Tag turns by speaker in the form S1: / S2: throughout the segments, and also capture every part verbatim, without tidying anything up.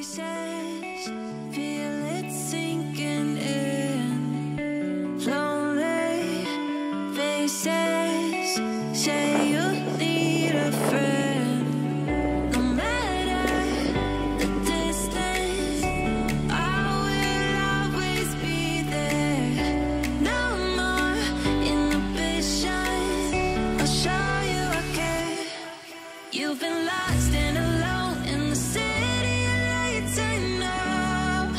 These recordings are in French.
S1: faces, feel it sinking in. Lonely faces, say you need a friend. No matter the distance, I will always be there. No more inhibition, I'll show you I care. You've been lost and alone in the city of lights, I know.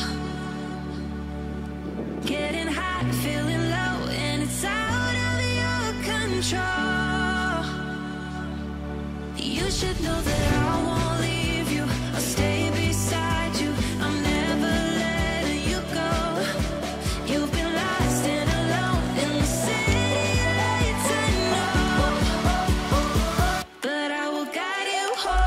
S1: Getting hot, feeling low, and it's out of your control. You should know that I won't leave you. I'll stay beside you. I'm never letting you go. You've been lost and alone in the city of lights, I know. But I will guide you home.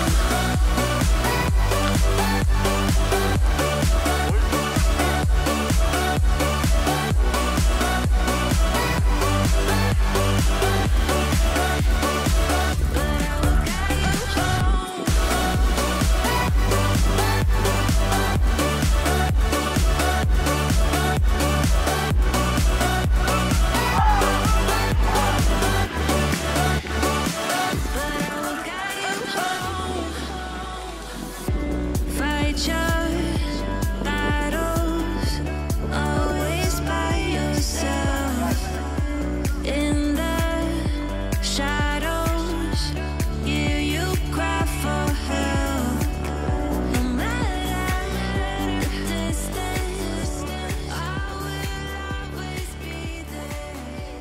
S1: Fight your battles, always by yourself. In the shadows, hear you cry for help. No matter the distance, I will always be there.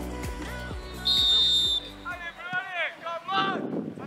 S2: Allez, allez, come on!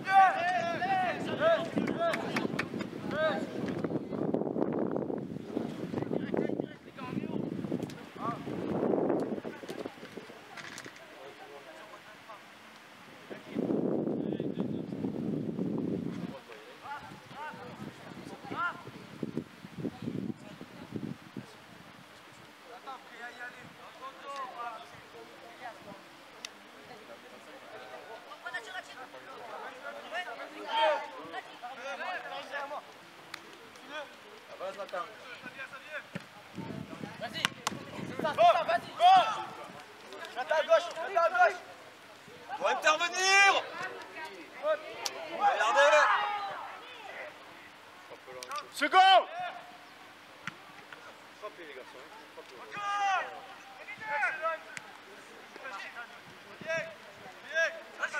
S3: Vas-y, c'est ça, c'est ça, vas-y.
S2: Chata à gauche, chata à gauche.
S4: Faut intervenir. Regardez.
S2: Second.
S4: Frappez les garçons. Frappez.
S2: Encore. Excellent. Bien, bien.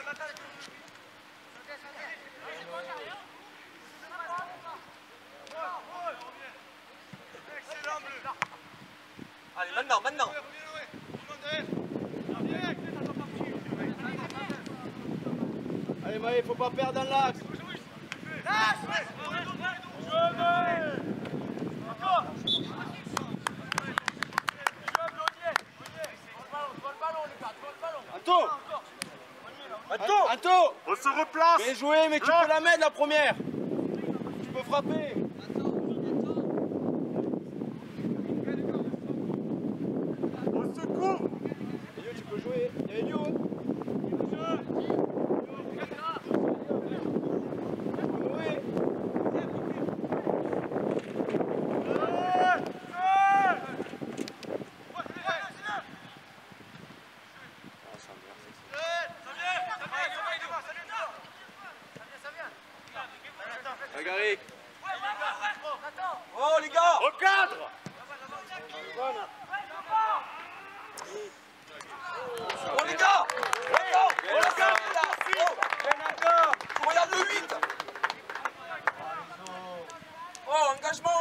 S2: Excellent bleu.
S4: Allez, maintenant, maintenant.
S2: Allez Maë, faut pas perdre dans l'axe. Encore. Anto. Anto. Anto. On se replace. Bien joué, mais tu peux la mettre la première. Tu peux frapper. Au secours. Elio, tu peux jouer. Il y a Elio. Gary.
S4: Oh les gars.
S2: Au cadre.
S4: Oh les gars. Attends. Oh le cadre là. Oh. Regarde le huit. Oh engagement.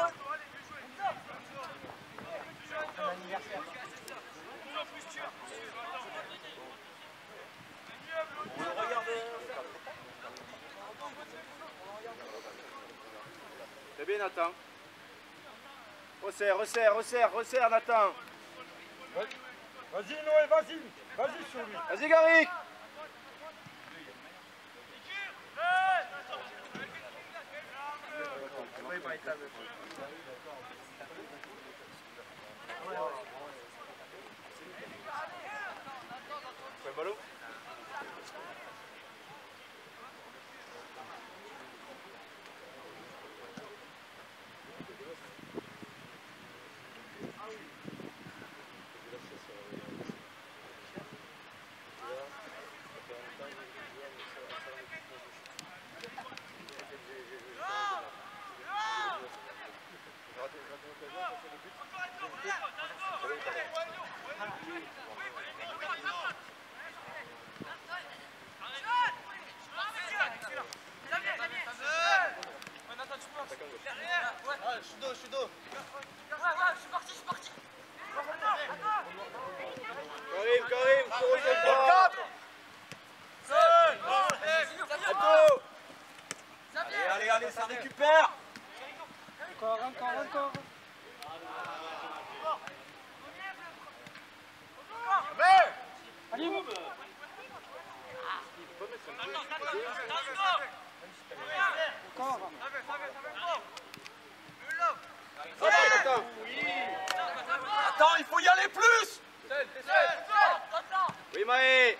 S2: C'est bien Nathan. Resserre, resserre, resserre, resserre Nathan.
S5: Vas-y Noé, vas-y, vas-y sur lui.
S2: Vas-y Gary.
S4: Fais le ballon.
S2: je suis dos, je suis dos.
S3: Ouais, ouais, je suis parti, je suis parti.
S2: Karim, Karim, courez de pas. Attends.
S4: Allez, allez, allez, ça récupère.
S5: Encore, encore, encore. Allez, vous. Encore.
S2: Attends.
S4: Attends, il faut y aller plus.
S2: Oui, Maë.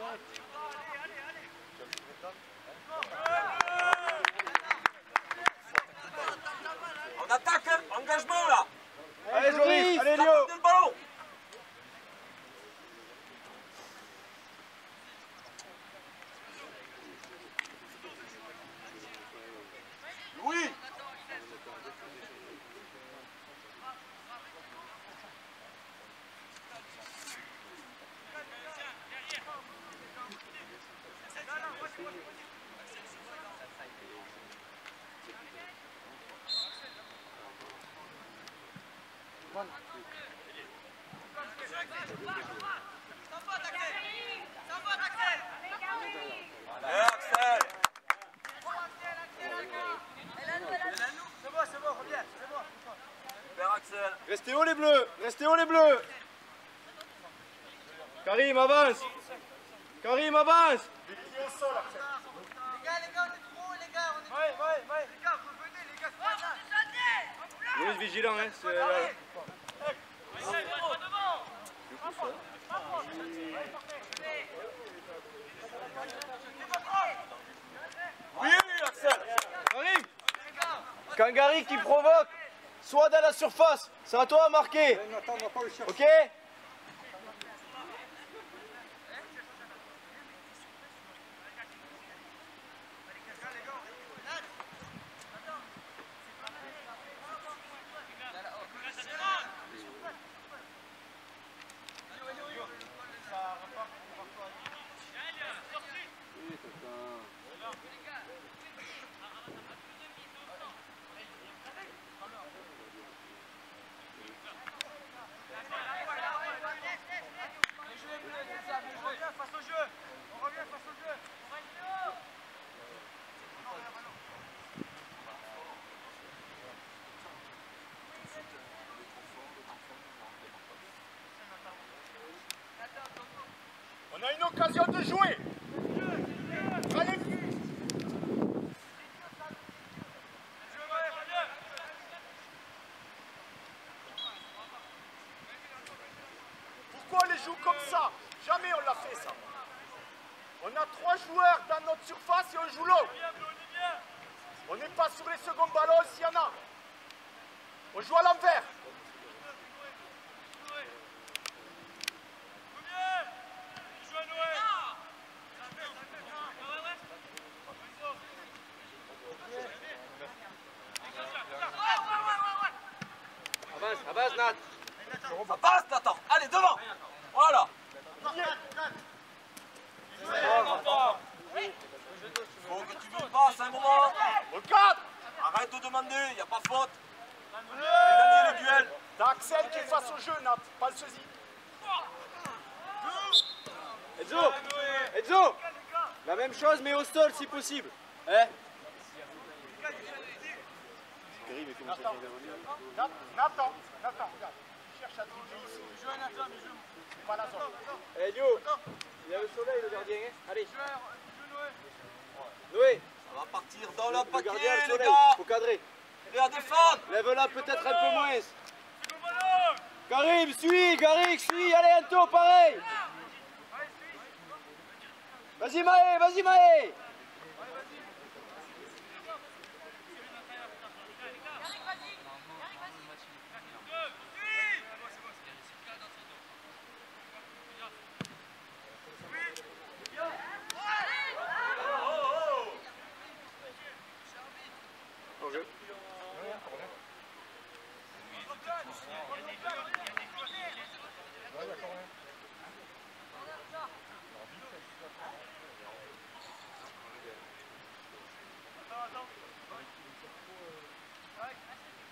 S4: On attaque, hein. Engagement là.
S2: Allez, Joris. Allez, Lio.
S4: Le ballon. Oui. Allez, Axel. Super, Axel.
S2: Restez haut les bleus. Restez haut les bleus. Karim, avance. Karim, avance.
S5: Les pieds au sol, Axel.
S3: Les gars, les gars, on est trop, les gars, on est trop.
S5: Ouais, ouais, ouais.
S3: Les gars, revenez, les gars, c'est pas là.
S2: Joris vigilant, hein. c'est là.
S4: Oui, Axel.
S2: Karim. Kangari qui provoque. Soit dans la surface. C'est à toi à marquer.
S5: Attends, on va pas le chercher.
S2: Ok.
S5: On a une occasion de jouer. Allez. Pourquoi on les joue comme ça? Jamais on l'a fait ça. On a trois joueurs dans notre surface et on joue l'eau. On n'est pas sur les seconds ballons s'il y en a. On joue à l'envers.
S2: Avance, avance, Nat.
S4: Ça passe, Nathan. Allez, devant. Voilà. Faut que tu me passes un moment.
S5: Au cadre.
S4: Arrête de demander, il n'y a pas faute. On a gagné le duel.
S5: T'as Axel qui est face au jeu, Nat. Pas le sosie.
S2: Enzo. Enzo. La même chose mais au sol si possible. Hein? Karim, il commence à faire des
S5: Nathan, Nathan, Nathan, regarde. Tu cherches à dribbler ici. C'est pas la zone.
S2: Eh Lio, il y a le soleil le gardien. Hein? Allez. Noé.
S4: Ça va partir dans le
S2: Le
S4: paquet,
S2: gardien, le
S4: les
S2: soleil.
S4: gars.
S2: Faut cadrer.
S4: Et à défendre.
S2: Lève-la peut-être un peu moins. Karim, suis, Karim, suis. Allez, Anto, pareil. Vas-y Maë, vas-y Maë.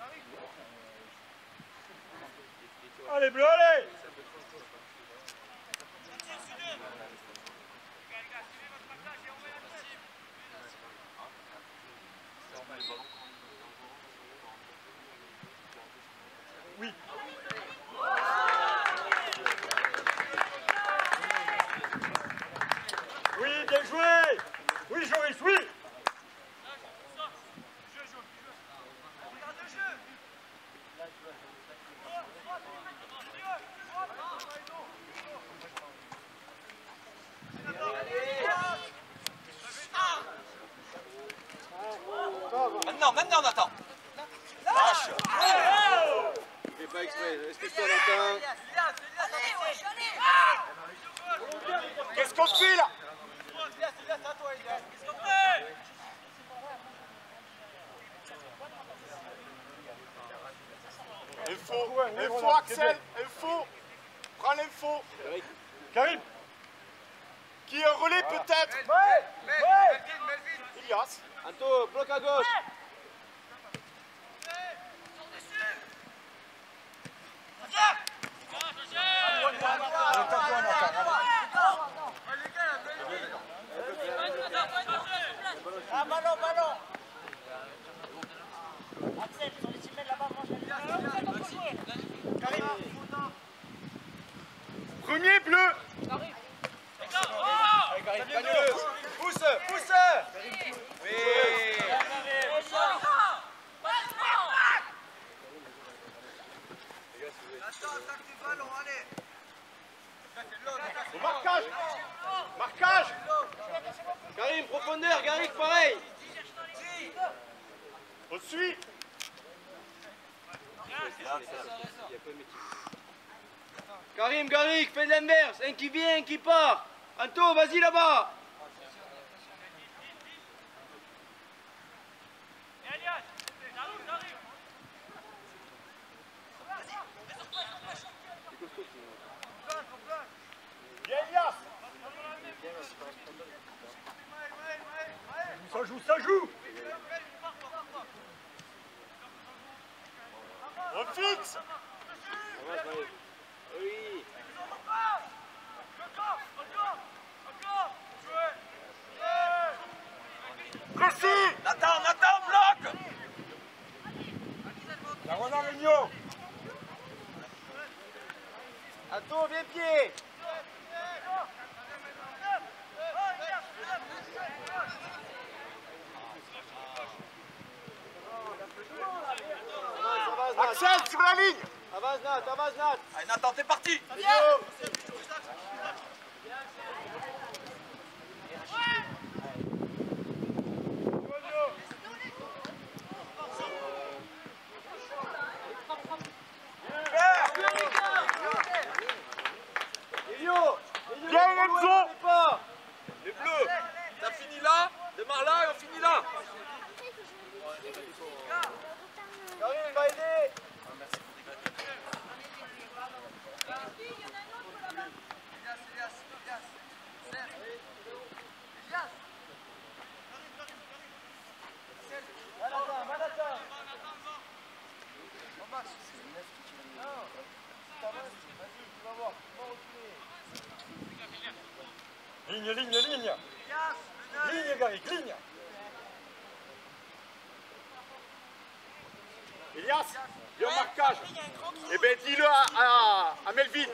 S5: Allez, bleu, allez! Oui. Oui, bien joué! Oui, Joris, oui!
S4: Maintenant, maintenant, Nathan. Lâche.
S2: Fais pas exprès. Excuse-toi, Nathan.
S5: Qu'est-ce qu'on fait là? Info, info Axel, info. Prends l'info.
S2: Karim.
S5: Qui est un relais peut-être? Ilias.
S2: Anto, bloc à gauche.
S3: Ah, ballon, ballon. Axel, sur les six mètres là-bas, mange la Karim.
S5: Premier bleu.
S4: Pousse, pousse. Oui.
S5: Au marquage. Marquage.
S2: Karim, profondeur. Garrick, pareil.
S5: On suit.
S2: Karim, Garrick, fais l'inverse. Un qui vient, un qui part. Anto, vas-y là-bas.
S5: Bien Elias. Ça joue, ça joue. On fixe.
S2: Oui.
S5: Précis.
S4: Nathan, Nathan, bloc.
S5: La Roland Regnault.
S2: Anto, viens pied.
S5: Axel sur la ligne.
S2: Avance Nat, avance Nat.
S4: Allez, Nathan, t'es parti.
S2: Elio,
S5: Bien Enzo.
S4: Les bleus, t'as fini là, démarre là et on finit là.
S2: Karim, va aider.
S5: Ligne, ligne, ligne. Ligne, Garrick, ligne. Elias, viens au marquage. Eh bien, dis-le à, à, à Melvin.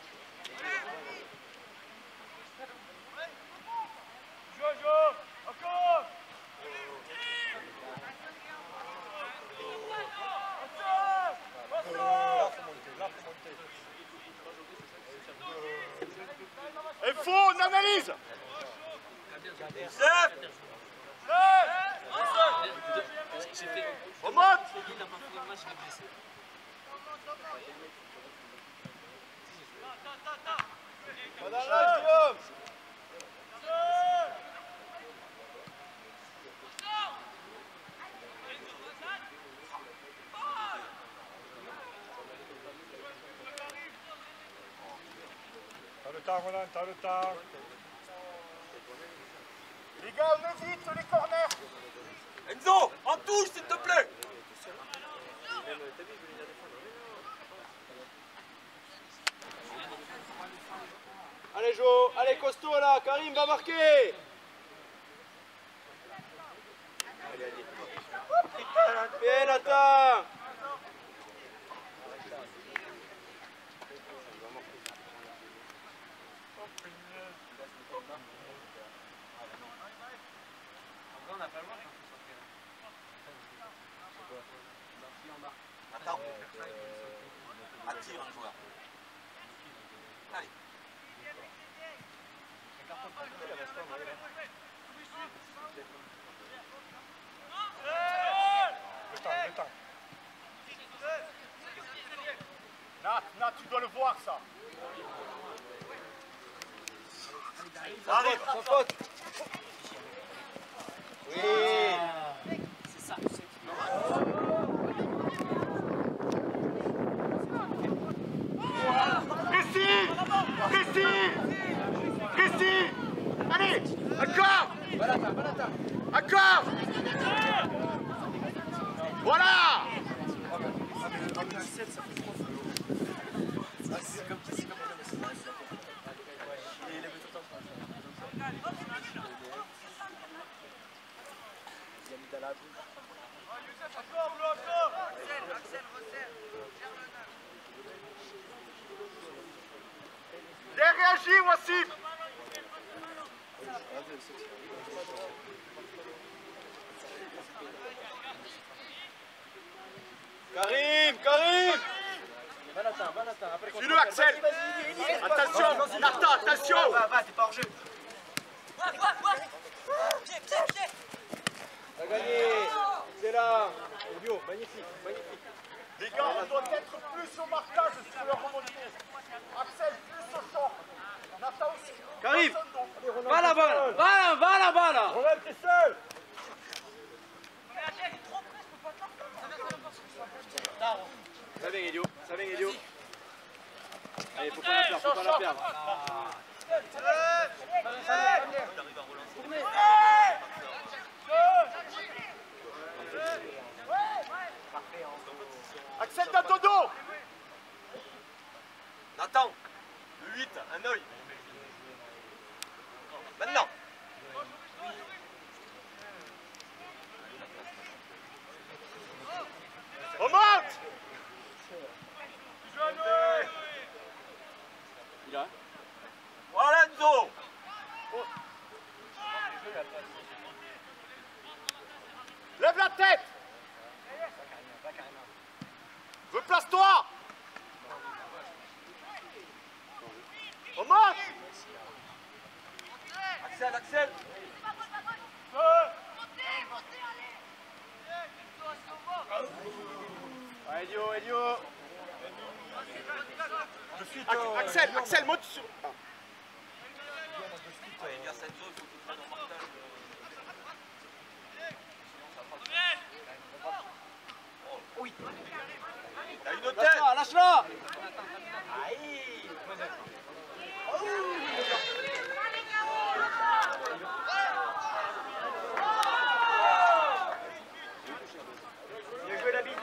S5: Jojo, encore. Info, on analyse. On monte. T'as le temps, Roland, t'as le temps. Les gars, on évite les corners.
S4: Enzo, en touche s'il te plaît.
S2: Allez, costaud là, Karim va marquer. Allez, allez. Bien, Nathan.
S4: Attends. Attire un joueur. Allez.
S5: Le temps, le temps. Nat, Nat, tu dois le voir ça.
S2: Ça arrive, sans faute. Oui.
S3: C'est ça.
S5: Précis, précis, précis. Allez, encore. Encore. Voilà. Bien réagi, Wassim.
S2: Karim, Karim.
S5: Suis-le, Axel. Attention, Nathan, attention.
S4: Va, va, t'es pas hors jeu.
S2: T'as gagné. C'est là. Bio, magnifique, magnifique.
S5: Les gars, on doit être plus au marquage sur le remonté. Axel, plus au champ. Nathan aussi.
S2: Karim, va là-bas, là. Va là, va là-bas, là.
S5: Ronald, t'es seul.
S2: Ça vient, Elio. Ça vient, Elio. Allez, faut pas la perdre, faut pas la perdre.
S5: Axel, dans ton dos.
S4: Nathan. Le huit, un œil. Maintenant.
S5: Remonte.
S2: Il a.
S4: Voilà Enzo.
S5: Lève la tête. Replace-toi. Remonte.
S4: Axel, Axel.
S2: Ouais, Elio, Elio.
S5: Axel, Axel, monte sur.
S4: Ouais, Elias Enzo, il faut qu'il prenne en partage. Oh, oui. Il a une tête.
S2: Lâche-la, lâche-la.
S4: Aïe.
S5: Bien joué, David.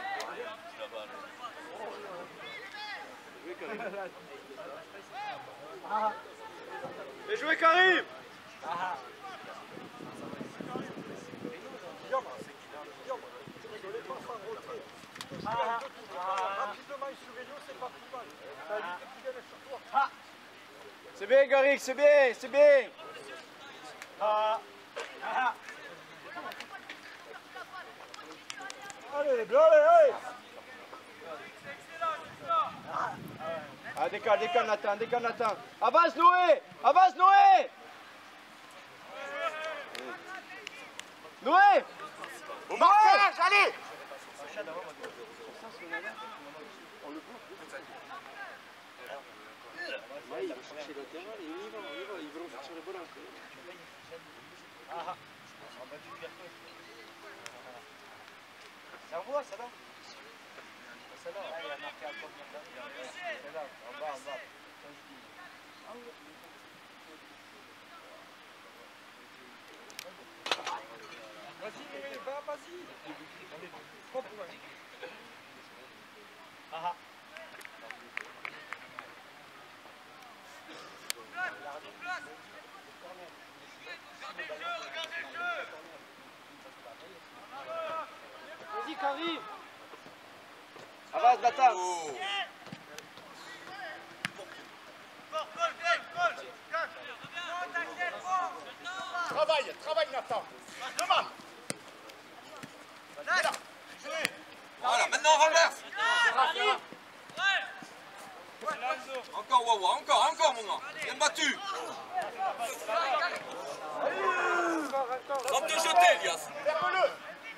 S2: Bien joué, Karim. C'est bien, Garrick, c'est bien, c'est bien.
S5: Allez, bien, allez, allez.
S2: Ah, décale, décale, Nathan, décale, Nathan. Avance, Noé. Avance, Noé. Noé.
S5: Au marquage, allez.
S2: Ouais, il va chercher le terrain, et ils vont, ils vont, ils vont chercher le ballon.
S5: Ça envoie, ça va. Ça va. Il a marqué un peu. C'est là, en bas, en bas. Vas-y, va, vas-y. Propre, ouais. Ah ah.
S2: arrive. Avance, Nathan.
S5: Travaille, travaille Nathan. Demain. Là.
S4: Voilà, maintenant on renverse. Encore Wawa, encore, encore mon gars. Bien battu. Va te jeter, Elias.
S5: Ferme-le.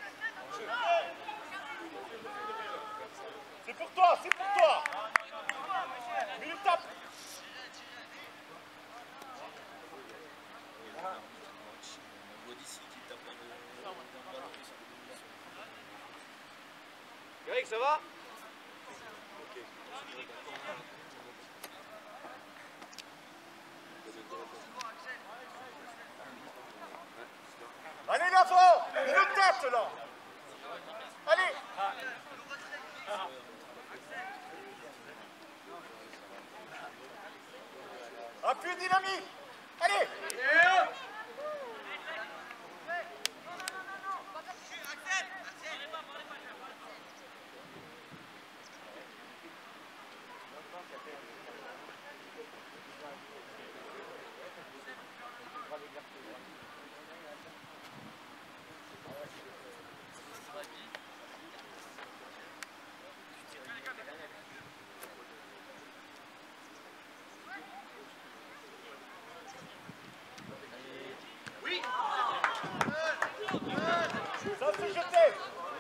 S5: C'est pour toi, c'est pour toi. Mais il tape.
S2: Greg, ça va?
S5: Allez l'avant, une tête là. Allez. Appui dynamique. Allez. Ça se jeter.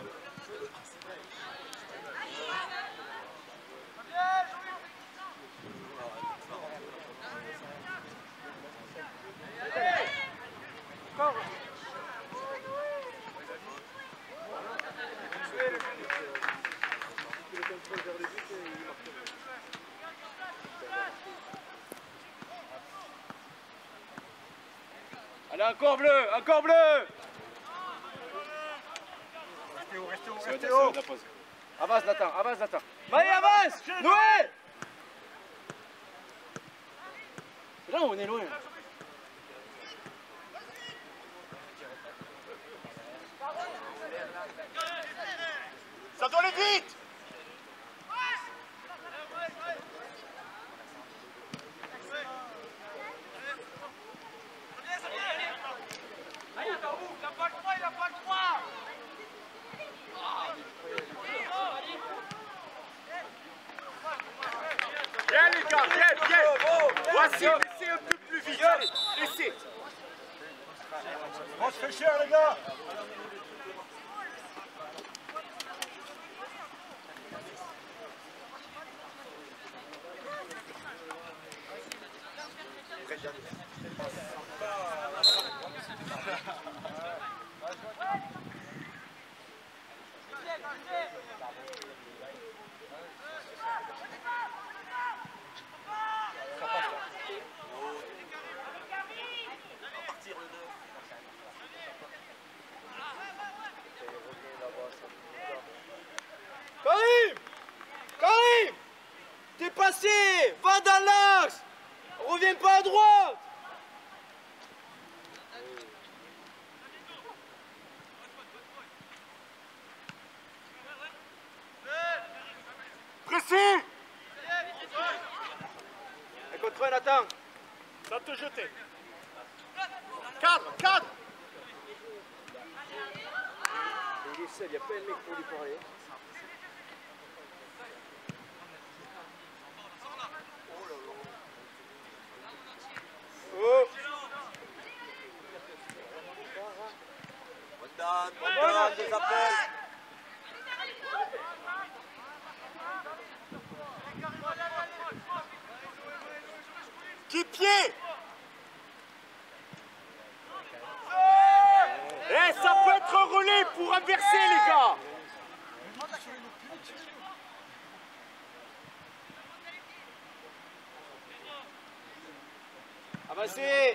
S2: Allez, encore bleu, encore bleu.
S5: Restez haut, restez haut,
S2: Ça va
S5: restez
S2: être- ça va
S5: haut.
S2: être la pause. Avance, Nathan, avance, Nathan. Allez, avance. Noël. Là, on est loin.
S5: Ça doit aller vite. Bien les gars, bien, bien. Voici, laissez un peu plus vite. Allez, laissez. On se fait cher les gars.
S2: Karim! Karim! T'es passé! Va dans l'axe! Reviens pas à droite!
S5: Précis.
S2: Et contre un, Nathan!
S5: Ça te jeter. Cadre, cadre.
S2: Il est seul, il n'y a pas un mec pour lui parler. Oh!
S4: Bonne bonne je t'appelle.
S5: Qui pied. Eh, ça peut être un relais pour inverser les gars.
S2: Avancez!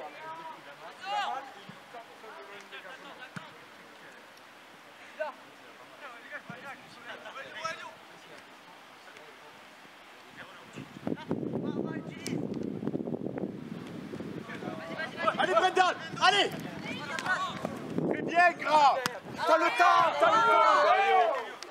S5: Allez Brendan, allez. Très bien gras. T'as le temps, t'as le temps.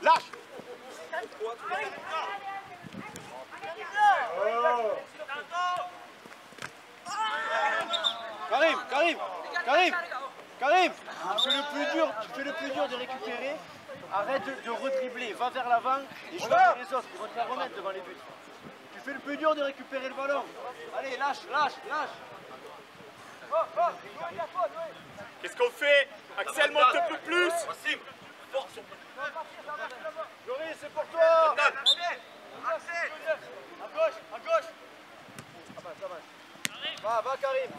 S5: Lâche.
S2: Karim, Karim, Karim, Karim, tu fais le plus dur, tu fais le plus dur de récupérer. Arrête de, de redribbler, va vers l'avant et je vais les autres, ils vont te faire remettre devant les buts. Tu fais le plus dur de récupérer le ballon. Allez, lâche, lâche, lâche.
S5: Qu'est-ce qu'on fait? Axel, monte un peu plus.
S2: Joris, c'est pour toi.
S5: Donne.
S2: À gauche, à gauche. Ça va, ça va. Va, va Karim.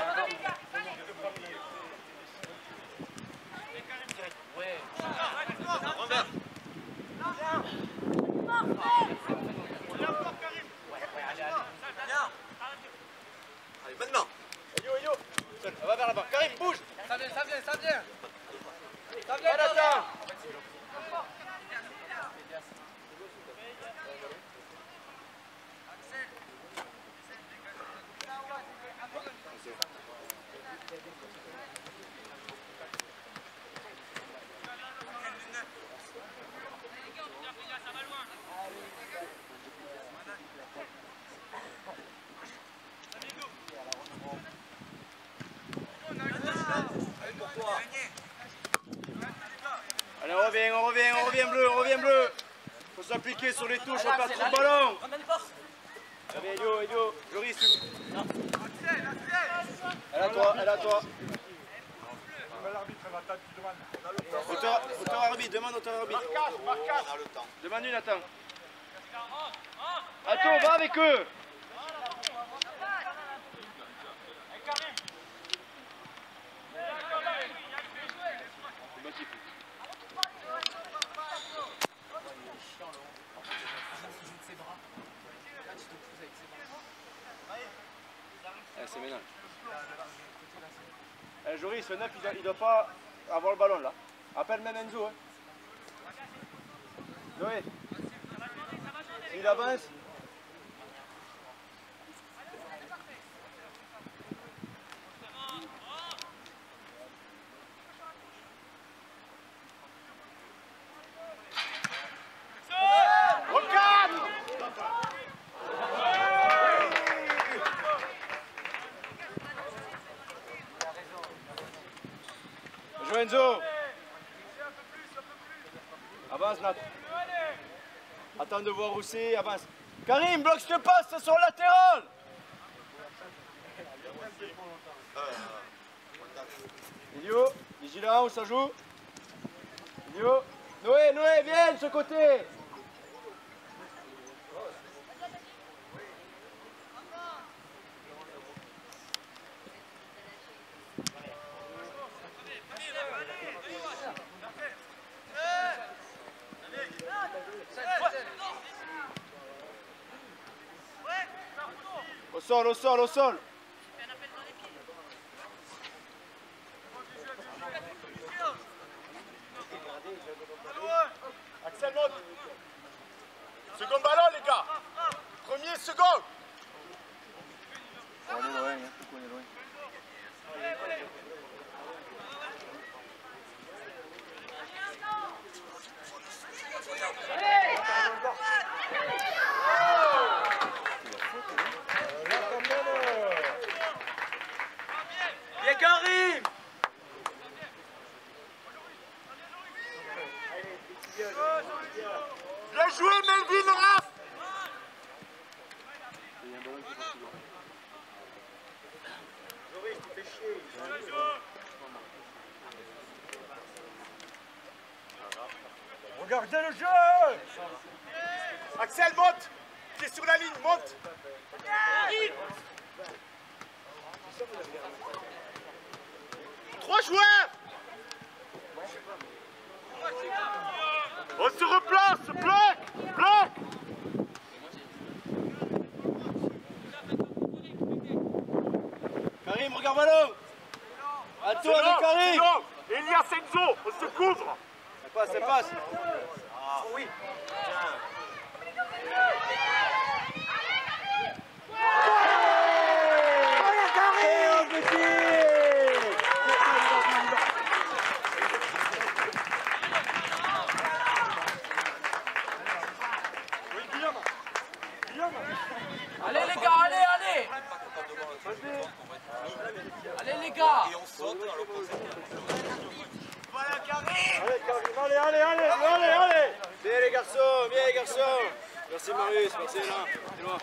S4: Renverse. Allez, maintenant.
S2: Yo, yo. Va vers là-bas. Karim, bouge.
S3: Ça vient, ça vient, ça vient. Ça
S2: Va Nathan. Allez, on revient, on revient, on revient bleu, on revient bleu. Faut s'appliquer sur les touches, on perd trop de ballon. Allez, Elio, Elio, Joris, tu... Elle à toi, elle à toi. Auteur, auteur arbitre, demande auteur arbitre.
S5: Marquage, marquage.
S4: On a le temps.
S2: Demande-lui, Nathan. Attends, va avec eux. Eh, c'est ménage. Eh, Joris, ce neuf, il ne doit pas avoir le ballon là. Appelle même Enzo. Hein. Noé. Il avance. Enzo. Avance Nat. Attends de voir où c'est, avance. Karim, bloque ce passe, c'est sur le latéral. Elio, vigilant, où ça joue. Elio. Noé, Noé, viens de ce côté. Au sol, au sol, au sol.
S5: Axel, monte. Second ballon, les gars. Premier, second.
S2: On est loin, hein. On est loin.
S4: Bien Karim.
S5: Bien joué, Melvin Raph. Joris, tu fais chier.
S2: Regardez le jeu.
S5: Axel, monte. Tu es sur la ligne, monte. Trois joueurs. On se replace, bloc, bloc.
S2: Karim, regarde ballon. À toi de Karim.
S5: Elias Enzo, on se couvre.
S2: Ça passe, ça passe.
S5: Ah oui.
S2: allez, allez, allez, allez, allez.
S4: Bien les garçons, bien les garçons. Merci Marius, merci Alain. C'est loin.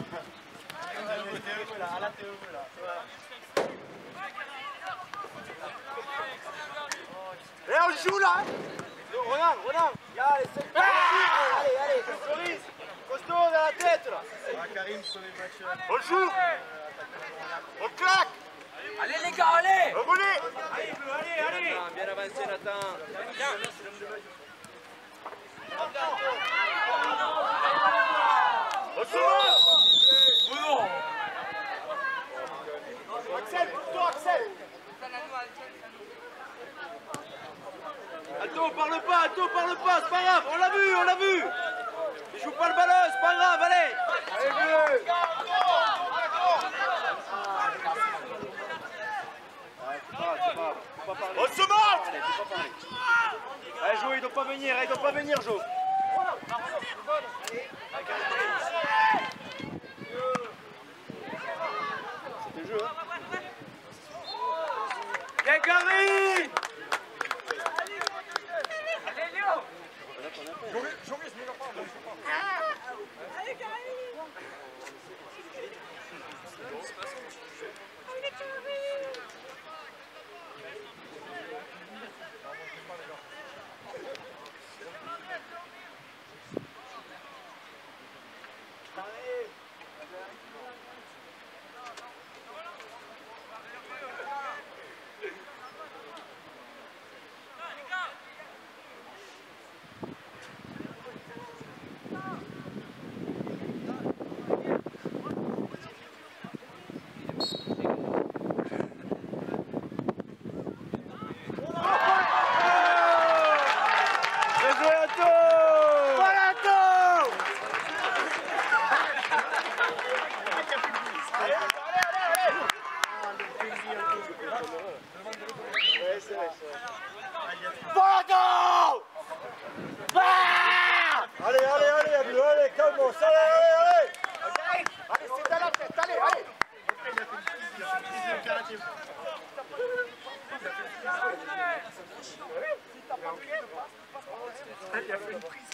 S5: Et on joue là.
S2: Ronan, Ronan, là, les cinq. Allez, allez, Cerise, costaud dans la tête là.
S5: On joue. On claque.
S4: Allez les gars, allez.
S5: On roule.
S2: Allez, allez.
S4: Bien avancé Nathan.
S5: On se monte. Axel, pour toi, Axel.
S2: Alto, parle pas, Alto, parle pas, c'est pas grave, on l'a vu, on l'a vu. Il joue pas le ballon, c'est pas grave, allez. Allez, bleu.
S5: On se monte.
S2: Allez, Jo, il doit pas venir, il doit pas venir, Jo. C'est le jeu, hein. Bien Karim.
S5: Allez, allez, allez, allez, allez, calme-toi, allez, allez, allez. Allez, c'est dans la tête, allez, allez. Il a fait une prise.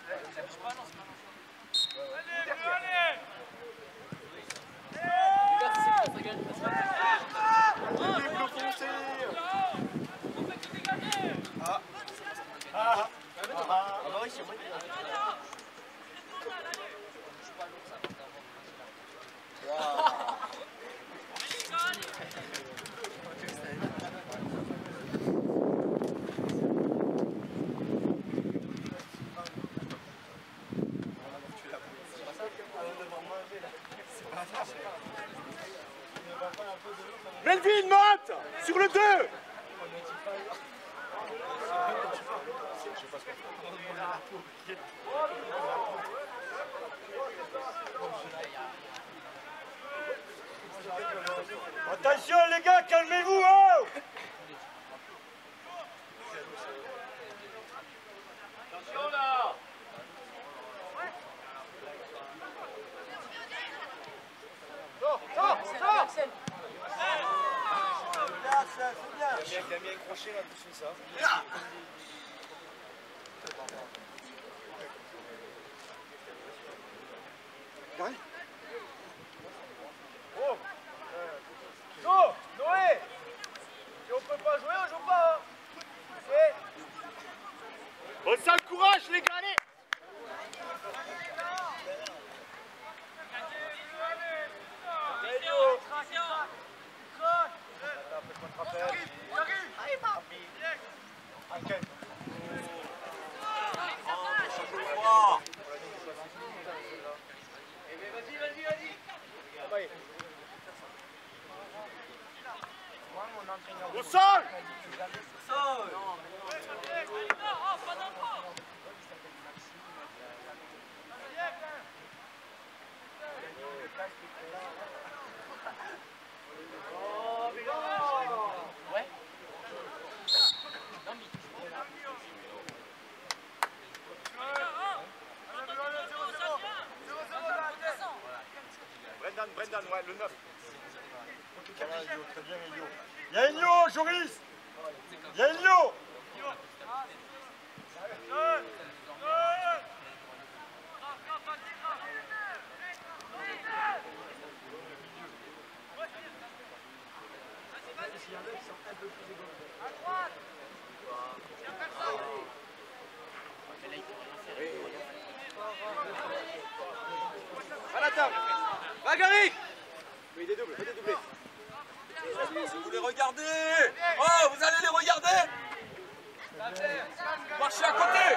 S5: Melvin, monte sur le deux. Attention les gars, calmez-vous, hein. Attention là. Sors, sors, sors.
S2: Il a bien accroché là, tout ça.
S5: Oh. Jo, Noé. Si on peut pas jouer, on joue pas. Hein. On sent le courage, les gars, allez. Au sol. Brendan, Brendan, ouais, le neuf. Voilà, Elio, très bien, Elio. Il y a Elio, Joris. Il y a Elio.
S2: À la table. Va Gary. Oui, des doubles, fais des doublés.
S4: Si vous les regardez, oh, vous allez les regarder. Marchez à côté.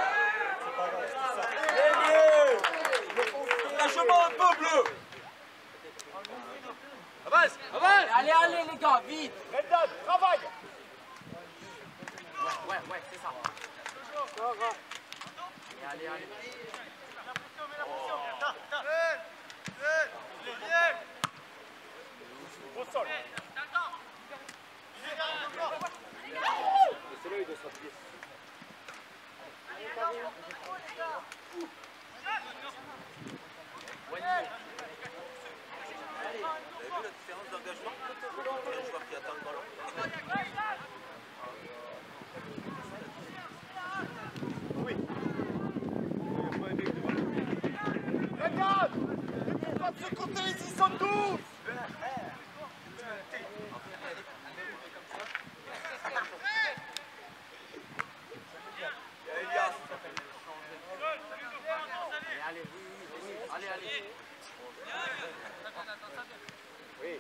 S4: Lâchement un peu bleu.
S2: Avance, avance.
S3: Allez, allez les gars, vite.
S5: Brendan, travaille.
S3: Ouais, ouais, c'est ça. Allez, allez, allez.
S5: Au sol.
S2: C'est là où il doit s'appuyer.
S4: Vous avez vu la différence d'engagement entre un joueur qui attend le ballon?
S2: Oui.
S5: Regarde. Les pas de ce côté, ils sont douze.
S4: Elias.
S3: Allez, allez, allez.
S2: Oui.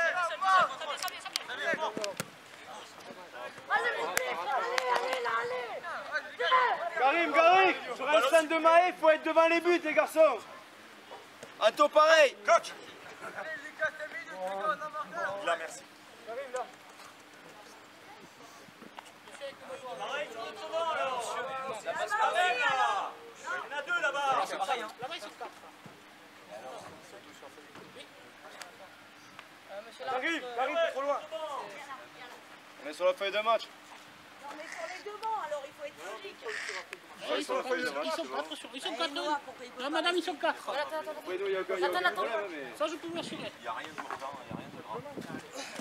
S2: Karim, Karim, sur un stand de Maé, il faut être devant les buts, les garçons. Un taux pareil.
S5: Coach. Là, merci.
S4: Ça passe pareil là. Il y en a deux là-bas. C'est pareil, hein.
S2: Karim, Karim, t'es trop loin. On est sur la feuille de match.
S6: Non mais sur les devants, alors il faut être logique.
S2: On est sur la feuille de match.
S7: Ils sont quatre, sur- ils sont quatre. Non, non, madame, ils sont quatre.
S6: Attends, attends, attends.
S2: Oui, non, il y a aucun il y a aucun problème, mais...
S7: Ça, je peux vous assurer.
S4: Il n'y a rien d'urgent, il n'y a rien de grave.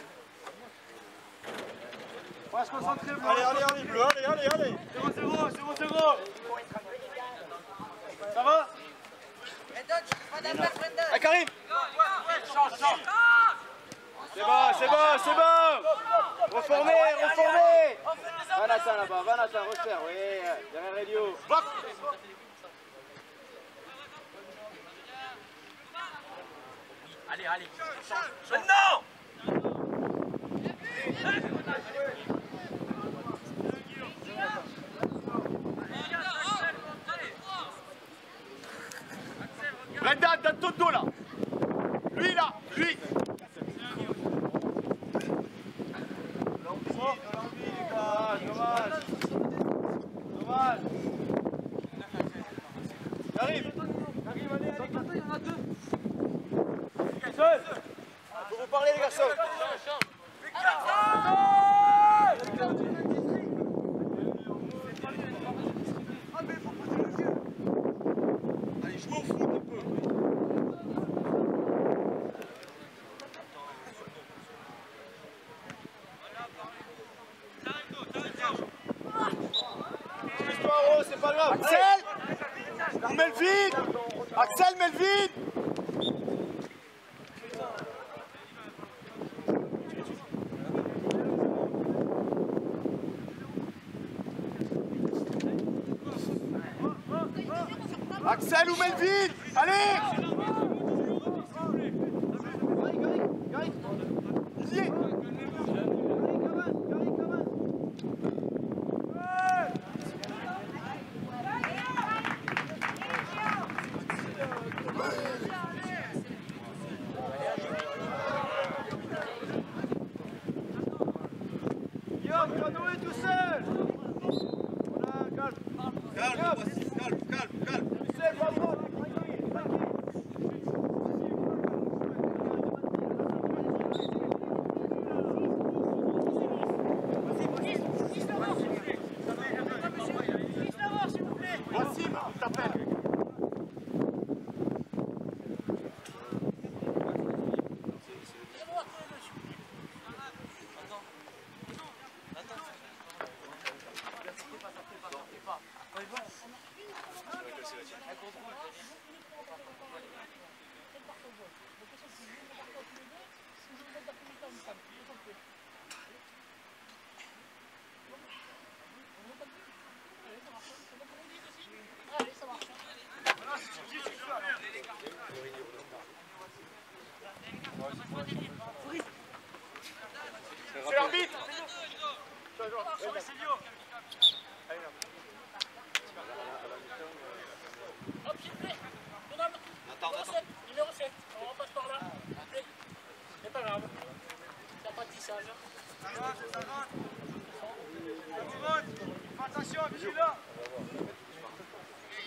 S2: On va se concentrer, bleu.
S5: Allez, allez, allez, bleu, allez, allez, allez.
S2: zéro zéro, zéro zéro. Ça va? Ah, Karim. C'est bon, c'est bon, c'est bon. Reformer, reformer. Va Nathan là-bas, va Nathan, refaire, oui, derrière Elio.
S3: Allez, allez.
S4: Maintenant.
S5: Brendan, dans ton dos là. Lui là, lui.
S2: Dommage, dommage. Dommage. J'arrive. J'arrive, allez, allez. Il y en a deux. Seul. Faut vous parler, les garçons.
S4: Allez, jouez au foot un peu.
S2: Excuse-toi, Rose, c'est pas grave.
S5: Axel, on met le vide. Axel, met le vide. Axel, où met le vide. Allez. Y est.
S2: Guillaume, Cano est tout seul. Voilà, calme.
S4: Calme, voici, calme, calme, calme.
S2: Seul, pas trop.
S5: Wassim, on t'appelle.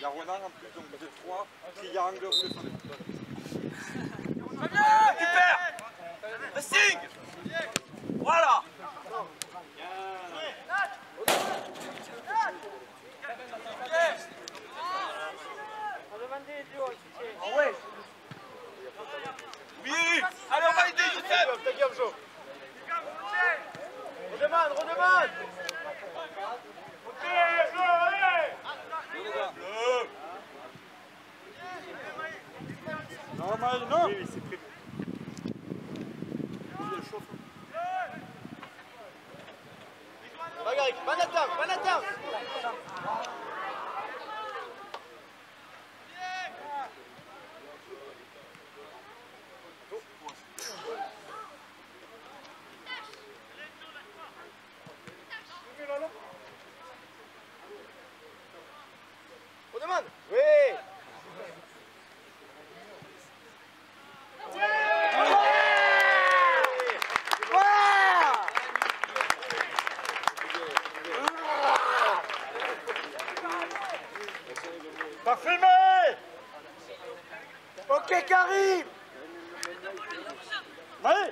S4: y a Ronan en plus, donc vous êtes trois. S'il y a angle, vous le faites.
S3: Récupère. Pressing. Voilà.
S2: Ah ouais.
S3: Oui. Allez, on va aider Youssef.
S2: Ta gueule, Jo. Redemande, redemande.
S4: Normal, non?
S2: Oui, oui, c'est prévu. Va, Garrick, va Nathan, va Nathan. Redemande. Oui.
S5: T'as filmé. Ok, Karim.
S2: Allez.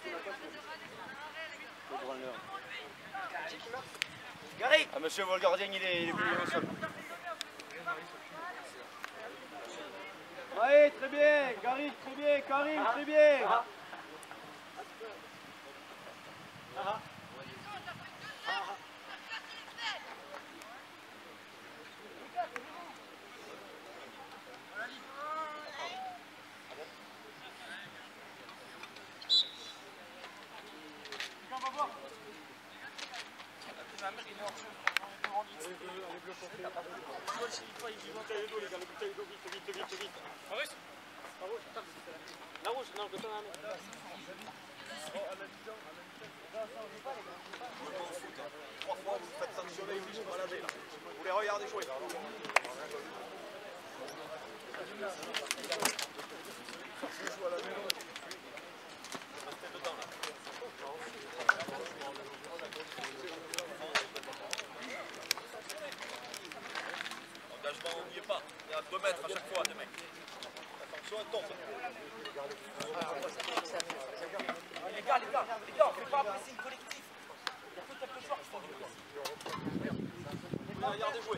S2: Garrick. Ah monsieur, le gardien, il est, il est plus au sol. Oui, très bien. Garrick, très bien. Karim, très bien.
S7: La rouge, non, que toi,
S4: Trois fois, vous vous faites sanctionner, ils sont baladés là. Vous les regardez jouer.
S3: Engagement, n'oubliez pas. Il y a deux mètres à chaque fois, des mecs.
S4: Attention, elle tombe.
S3: Les gars, les gars, les gars, on fait pas un pressing collectif. Il y a que quelques joueurs qui font du pressing.
S4: Regardez jouer.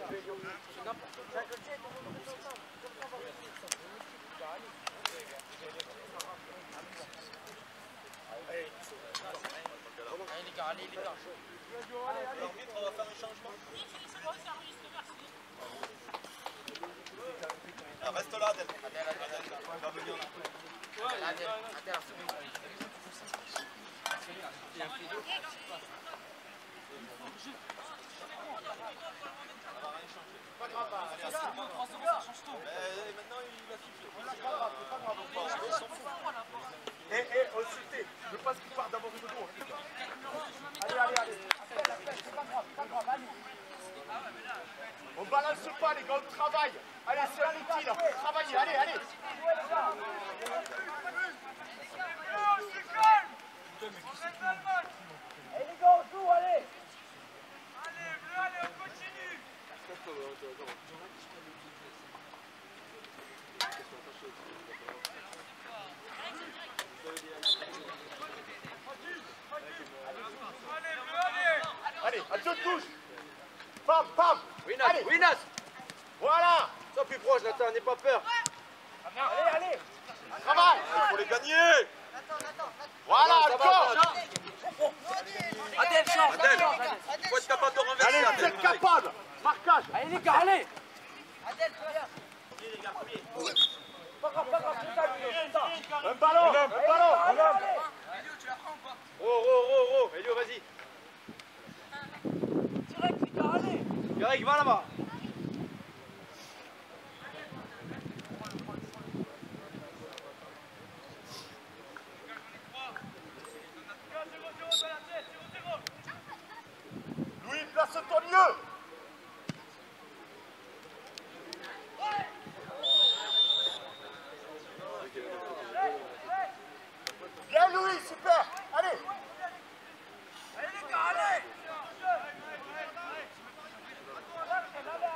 S3: Allez les gars, allez les gars.
S4: L'arbitre va faire un changement. Ah, reste là, Adèle. Adèle, Adèle. Va venir là.
S3: Adèle, Adèle, c'est bon.
S5: Pas grave,
S3: Allez, à six mois, trois secondes, ça change tout.
S4: Maintenant, il a sifflé.
S5: c'est pas grave, c'est pas grave. Eh, eh, on s'était. Je veux pas qu'il parte d'abord une tour. Allez, allez, allez. Appelle, appelle, c'est pas grave, c'est pas grave, allez. On balance pas, les gars, on travaille. Allez, c'est un outil là, faut travailler, allez, allez. Allez, les gars, on joue, allez.
S3: Allez, bleu, allez, on continue.
S5: Allez, à deux touches. Pam, pam. Allez.
S2: Winas.
S5: Voilà.
S2: Sois plus proche, Nathan, n'aie pas peur.
S5: Allez, allez. Travaille.
S4: Il faut les gagner.
S5: Voilà,
S2: Ça va,
S5: encore.
S2: ça va.
S3: Adèle, change,
S4: Adèle,
S3: change.
S4: il faut être capable de renverser.
S5: Allez, vous
S4: Adèle.
S5: êtes capable. Marquage.
S3: Allez les gars, allez.
S5: Un ballon, un ballon.
S2: Oh, oh, oh, oh. Elio, vas-y.
S3: Direct les gars, allez.
S2: Garrick, va là-bas.
S5: Louis, place-toi mieux. Bien Louis, super. Allez.
S3: Allez les gars, allez.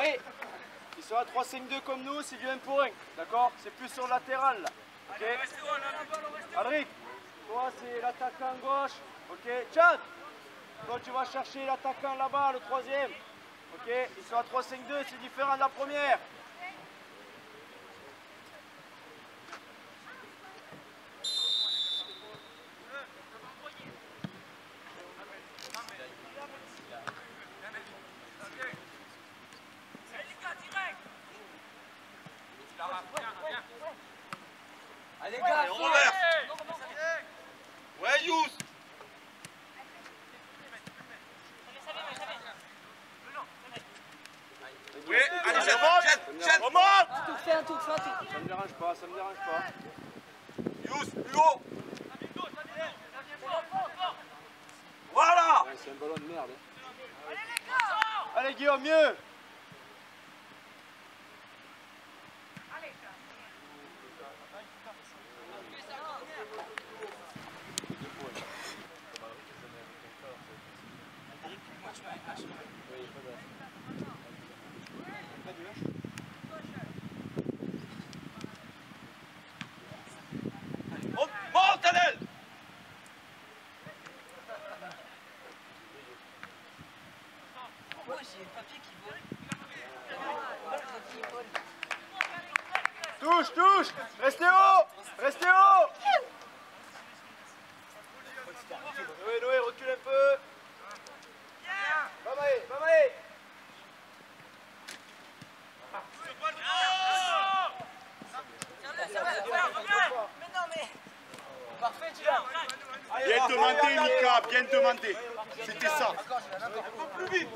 S2: Allez, ils sont à trois cinq deux comme nous, c'est du un pour un. D'accord? C'est plus sur le latéral là. Ok? Alric, toi c'est l'attaquant gauche. Ok? Chad, toi tu vas chercher l'attaquant là-bas, le troisième. Ok? Ils sont à trois cinq deux, c'est différent de la première.
S3: Allez, gars,
S4: On reverse. Ouais, Yous. Oui, allez, jette, jette, jette.
S6: Tout, fais un tour, fais un tour.
S2: Ça me dérange pas, ça me dérange pas.
S4: Yous, plus haut. Voilà.
S2: Ouais, c'est un ballon de merde. Hein. Allez Guillaume, mieux.
S4: Monte, monte, Adèle.
S6: Moi, j'ai le papier qui vole.
S2: Touche, touche. Restez haut. Restez haut. Noé, Noé, recule un peu. Va Maë, va Maë.
S6: Mais non, mais... Parfait, tu vois.
S5: Bien demandé, Mika, bien demandé. C'était ça.
S4: Plus vite.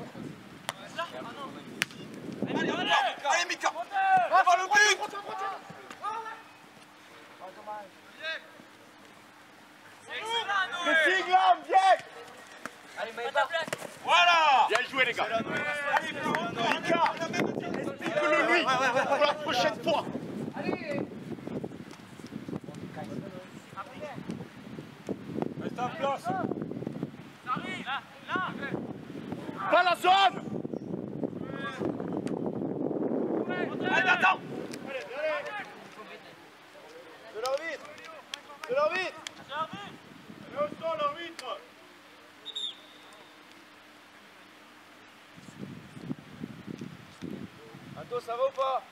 S4: Allez, allez, Mika. On va le but.
S5: Pressing là, viens.
S6: Allez, mais pas.
S4: Voilà.
S5: Bien joué les gars.
S4: Allez, plus haut.
S5: Mika, explique-le lui pour la prochaine fois.
S4: Reste en place.
S5: Pas la zone.
S4: Allez, attends.
S2: De l'arbitre. De l'arbitre.
S5: Allez au sol, l'arbitre.
S2: Anto, ça va ou pas?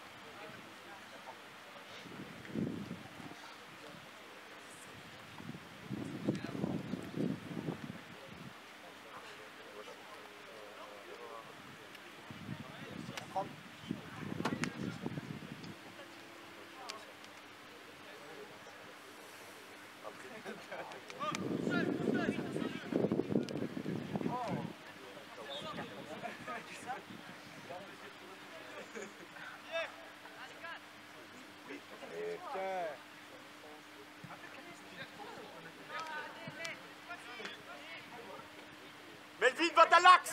S5: Melvin va dans l'axe.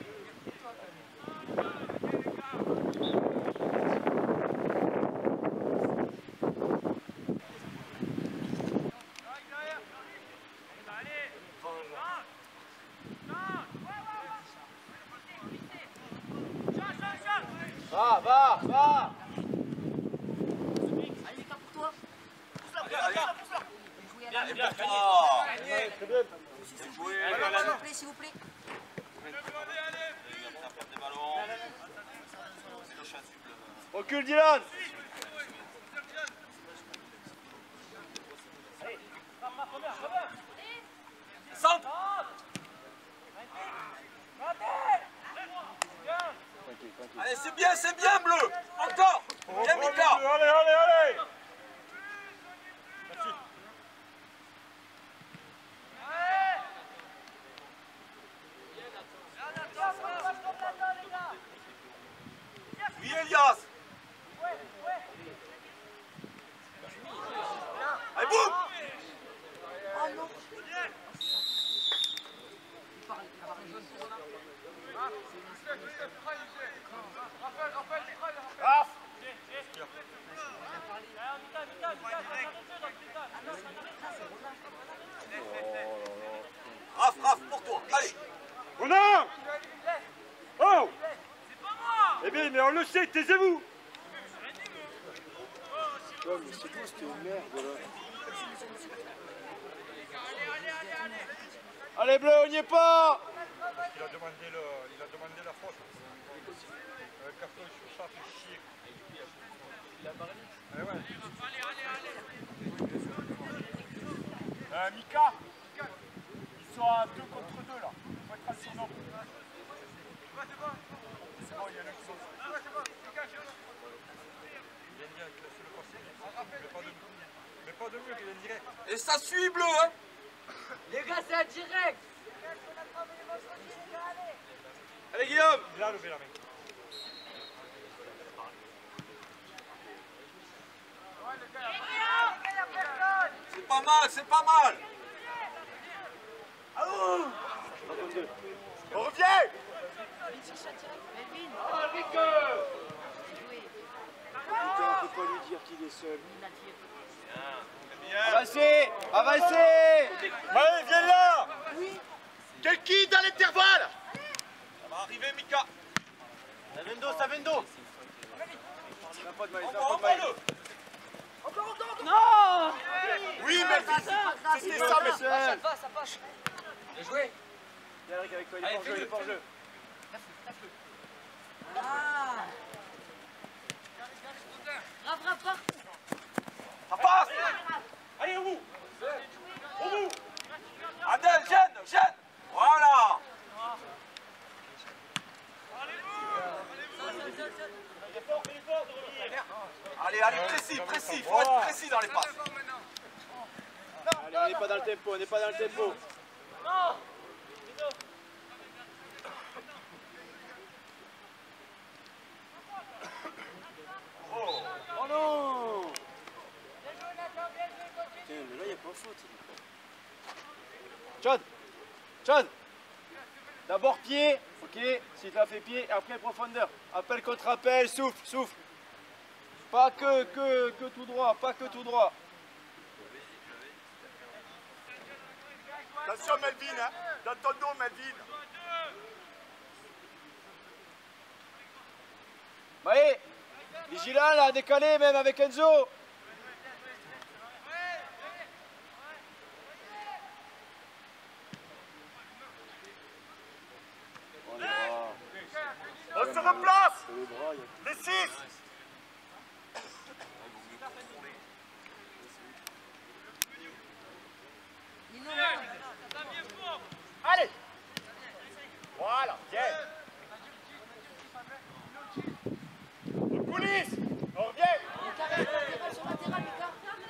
S2: Va, va, va.
S6: S'il vous plaît.
S2: Recule Dylan.
S4: Centre. Allez, c'est bien, c'est bien, bleu. Encore. Bien, Mika.
S5: Allez, allez, allez.
S4: Oui, Elias. Allez, boum.
S6: Oh non.
S5: Raph.
S4: Raph, Raph, pour toi. Allez.
S5: On a. Oh. Eh bien, mais on le sait, taisez-vous.
S2: Oh, mais c'est quoi cette merde là? Allez bleu, on n'y est pas.
S5: Il a demandé, le, il a demandé la faute. Un carton sur ça, fait chier. Il a parlé. Eh ouais. Euh, Mika, ils sont à deux contre deux là. Il faut être assis, non? C'est bon, il y en a qui sont. Il est direct, laissez-le passer. Mais pas de mur. Mais pas de mur, il est direct.
S4: Et ça suit bleu, hein.
S6: Les gars, c'est un direct.
S4: Allez Guillaume.
S5: Il a levé la main.
S4: C'est pas mal, c'est pas mal.
S5: On revient.
S2: Putain, on peut pas lui dire qu'il est seul. Avancez, avancez.
S5: Allez, viens là. Quel qui dans l'intervalle?
S4: Ça va arriver Mika.
S2: Savendo, Savendo. N'a pas de mal, n'a pas
S4: Encore,
S2: de mal.
S4: encore le.
S5: Oui, Melvin, c'était ça, mais
S2: seul.
S6: Ça passe, ça passe.
S3: Bien joué.
S2: Viens Eric avec toi, il est hors jeu, il est hors jeu.
S6: Ah. Rap, rap, rap.
S4: Ça passe.
S5: allez, au bout. Au bout.
S4: Adèle, gêne, gêne. Voilà. Allez, allez, précis, précis, il faut être précis dans les passes.
S2: Allez, on n'est pas dans le tempo, on n'est pas dans le tempo. Oh non! Putain, mais là, il n'y a pas faute. John! John! D'abord pied, ok? Si tu as fait pied, après profondeur. Appel contre appel, souffle, souffle. Pas que, que, que tout droit, pas que tout droit.
S5: Attention Melvin, hein. Dans ton dos Melvin.
S2: Allez, vigilant là, décalé même avec Enzo. Oh, les bras.
S5: On se replace.
S2: Les bras, il y a-
S5: Les six. Allez. Voilà, viens. On coulisse. On revient.
S6: Latéral, sur latéral, Mika.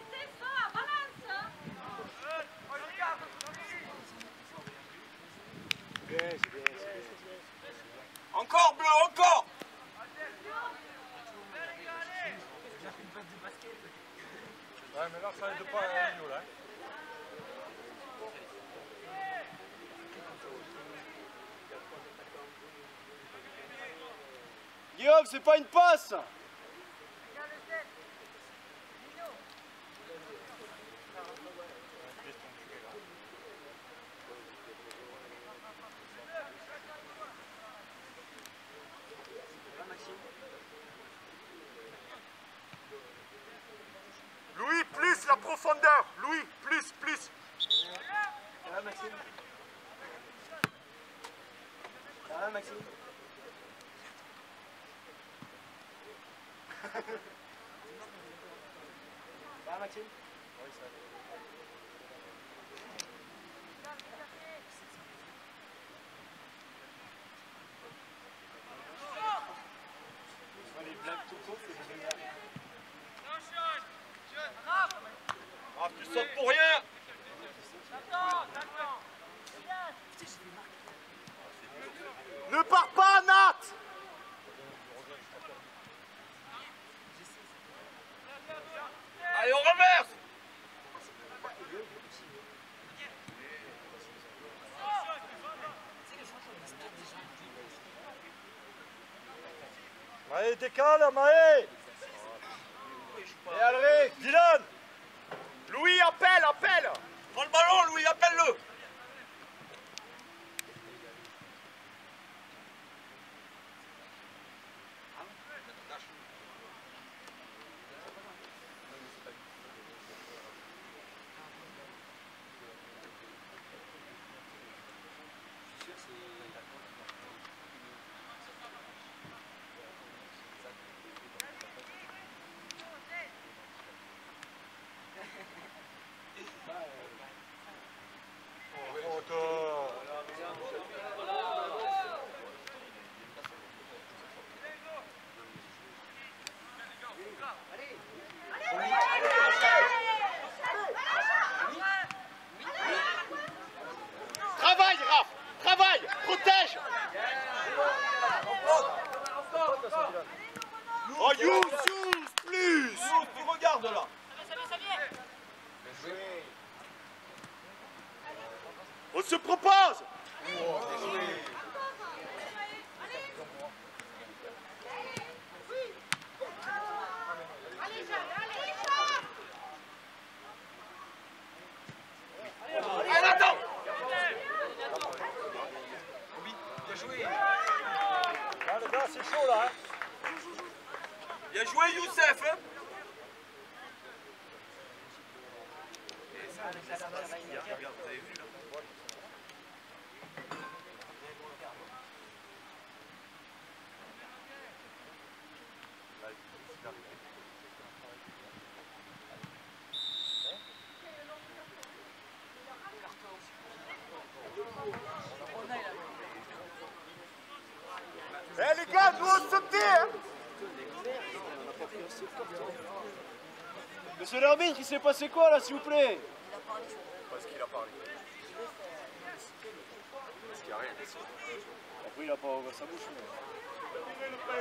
S2: Bien, c'est bien, c'est bien.
S4: Encore bleu, encore.
S5: Ouais, mais là, ça aide pas à Rio, là.
S2: Guillaume, c'est pas une passe.
S5: Louis, plus la profondeur. Louis, plus, plus.
S2: Ça va, Maxime? Ça va, Maxime? Ça va, Maxime? Oui, ça va. Les blagues tout court, c'est génial.
S4: Ah, tu sautes pour rien.
S5: Ne pars pas, Nat.
S4: Allez, on reverse.
S5: Maë, décale, Maë.
S2: Et Alric!
S5: Dylan. Louis, appelle, appelle.
S4: Prends le ballon, Louis, appelle-le.
S5: Youss, Youss, plus.
S4: Youss, tu regardes là.
S5: On se propose.
S4: Allez, attends. Bien joué.
S5: Là, les gars, c'est chaud là. Hein.
S4: Bien joué, Youssef. Hein.
S5: Eh les gars, nous on sautait hein.
S2: Monsieur l'arbitre, il s'est passé quoi là, s'il vous plaît?
S5: Parce qu'il a parlé.
S2: Parce qu'il n'y a rien. Après, il a pas ouvert sa bouche. Mais...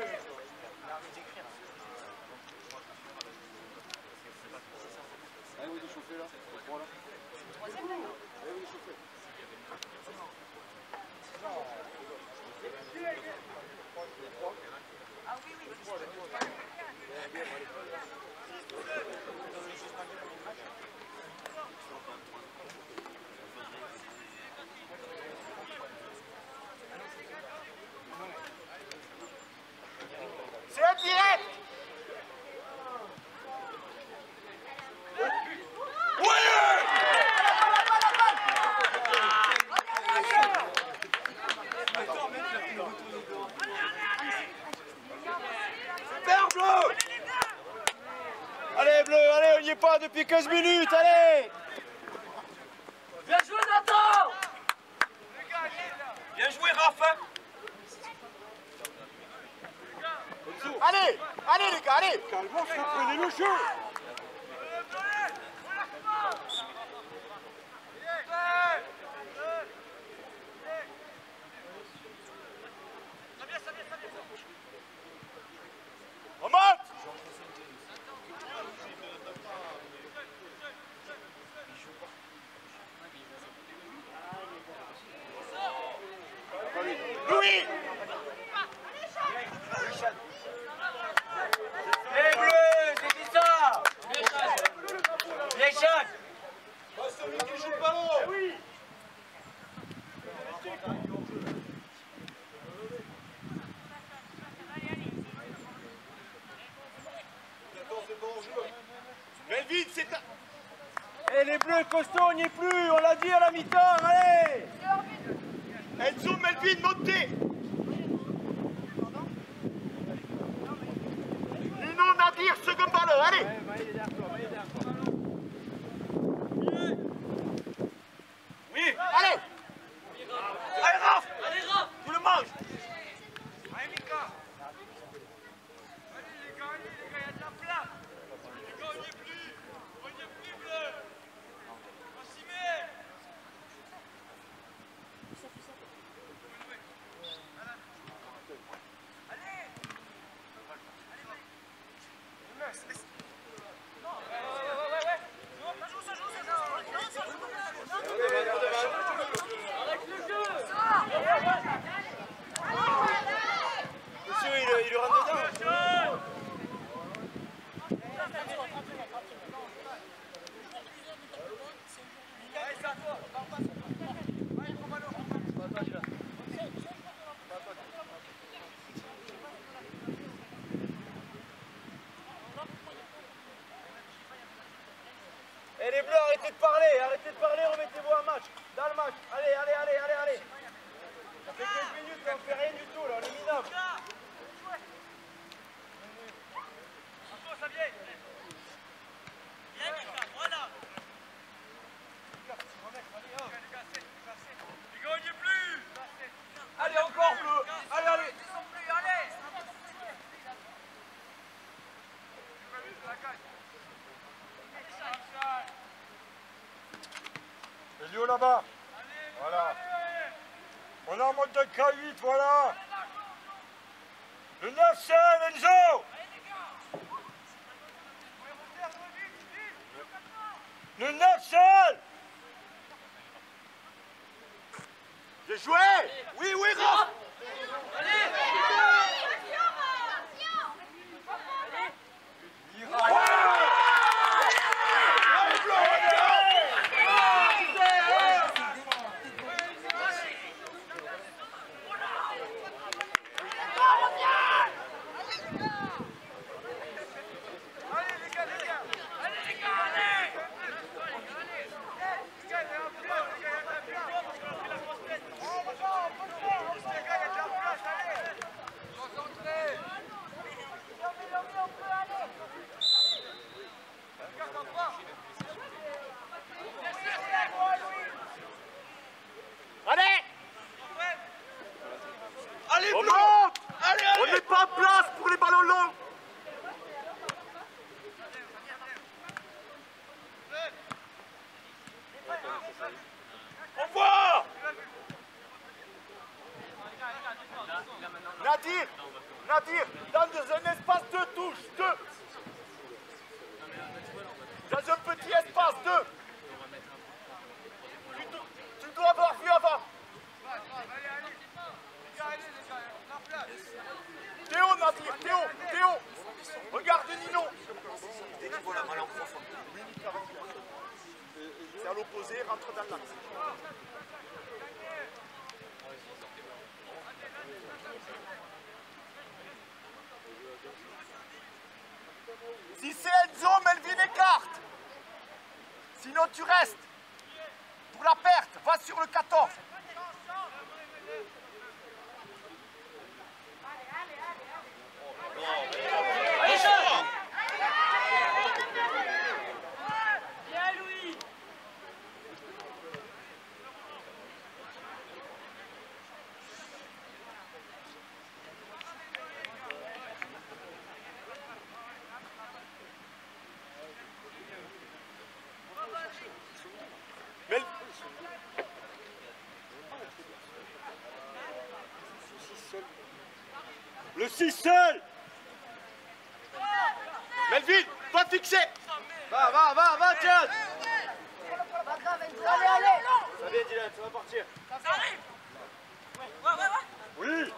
S2: Allez, vous échauffez là. Voilà. Allez, vous échauffez.
S6: Ah oui, oui.
S5: C'est un direct.
S2: Allez, bleu, allez, on n'y est pas depuis quinze minutes, allez!
S3: Bien joué, Nathan!
S4: Bien joué, Raph.
S5: Allez, allez les gars, allez.
S2: Calmement, prenez le jeu!
S5: On monte. Louis.
S3: Les bleus, c'est dit ça! Les jeunes!
S4: Celui qui joue le ballon.
S5: Oui. Melvin, c'est ta...
S2: Et les bleus costauds, on n'y est plus, on l'a dit à la mi-temps, allez!
S5: Enzo, Melvin, montez. Nino, Nadir, second ballon, allez.
S4: Oui.
S5: Allez.
S4: Allez, Raph. Allez, Raph. Tu le manges.
S5: Allez les gars. Allez les gars, allez les gars, il y a de la place. Les gars, on n'y est plus. On n'y est plus, bleu. On s'y met.
S2: Monsieur, il, il lui rentre dedans! Et les bleus, arrêtez de parler, arrêtez de parler, remettez-vous en match, dans le match. Allez, allez, allez, allez, allez. Ça fait quinze minutes qu'on fait rien du tout là, on est minable.
S4: Allez, encore bleu. Allez, allez.
S5: Elio là-bas. Voilà. On a en mode de K huit, voilà. Le neuf, c'est Enzo. jouez!
S4: Oui, oui, Raph.
S5: Allez!
S4: Allez,
S5: On
S4: Bleu.
S5: monte!
S4: Allez,
S5: On
S4: allez.
S5: n'est pas en place pour les ballons longs!
S4: On voit.
S5: Nadir! Nadir! Dans un espace de touche, deux! Dans un petit espace, deux! Tu, do- tu dois avoir vu avant! Théo, Nadir! Théo! Théo! Regarde Nino! C'est à l'opposé, rentre dans l'axe. Si c'est Enzo, Melvin écarte. Sinon tu restes. Pour la perte, va sur le quatorze. Mel- Le six seul. Melvin, va fixer.
S2: Va, va, va, va, tiens.
S6: Allez, allez.
S2: Ça vient, Dylan, ça va partir.
S5: Oui.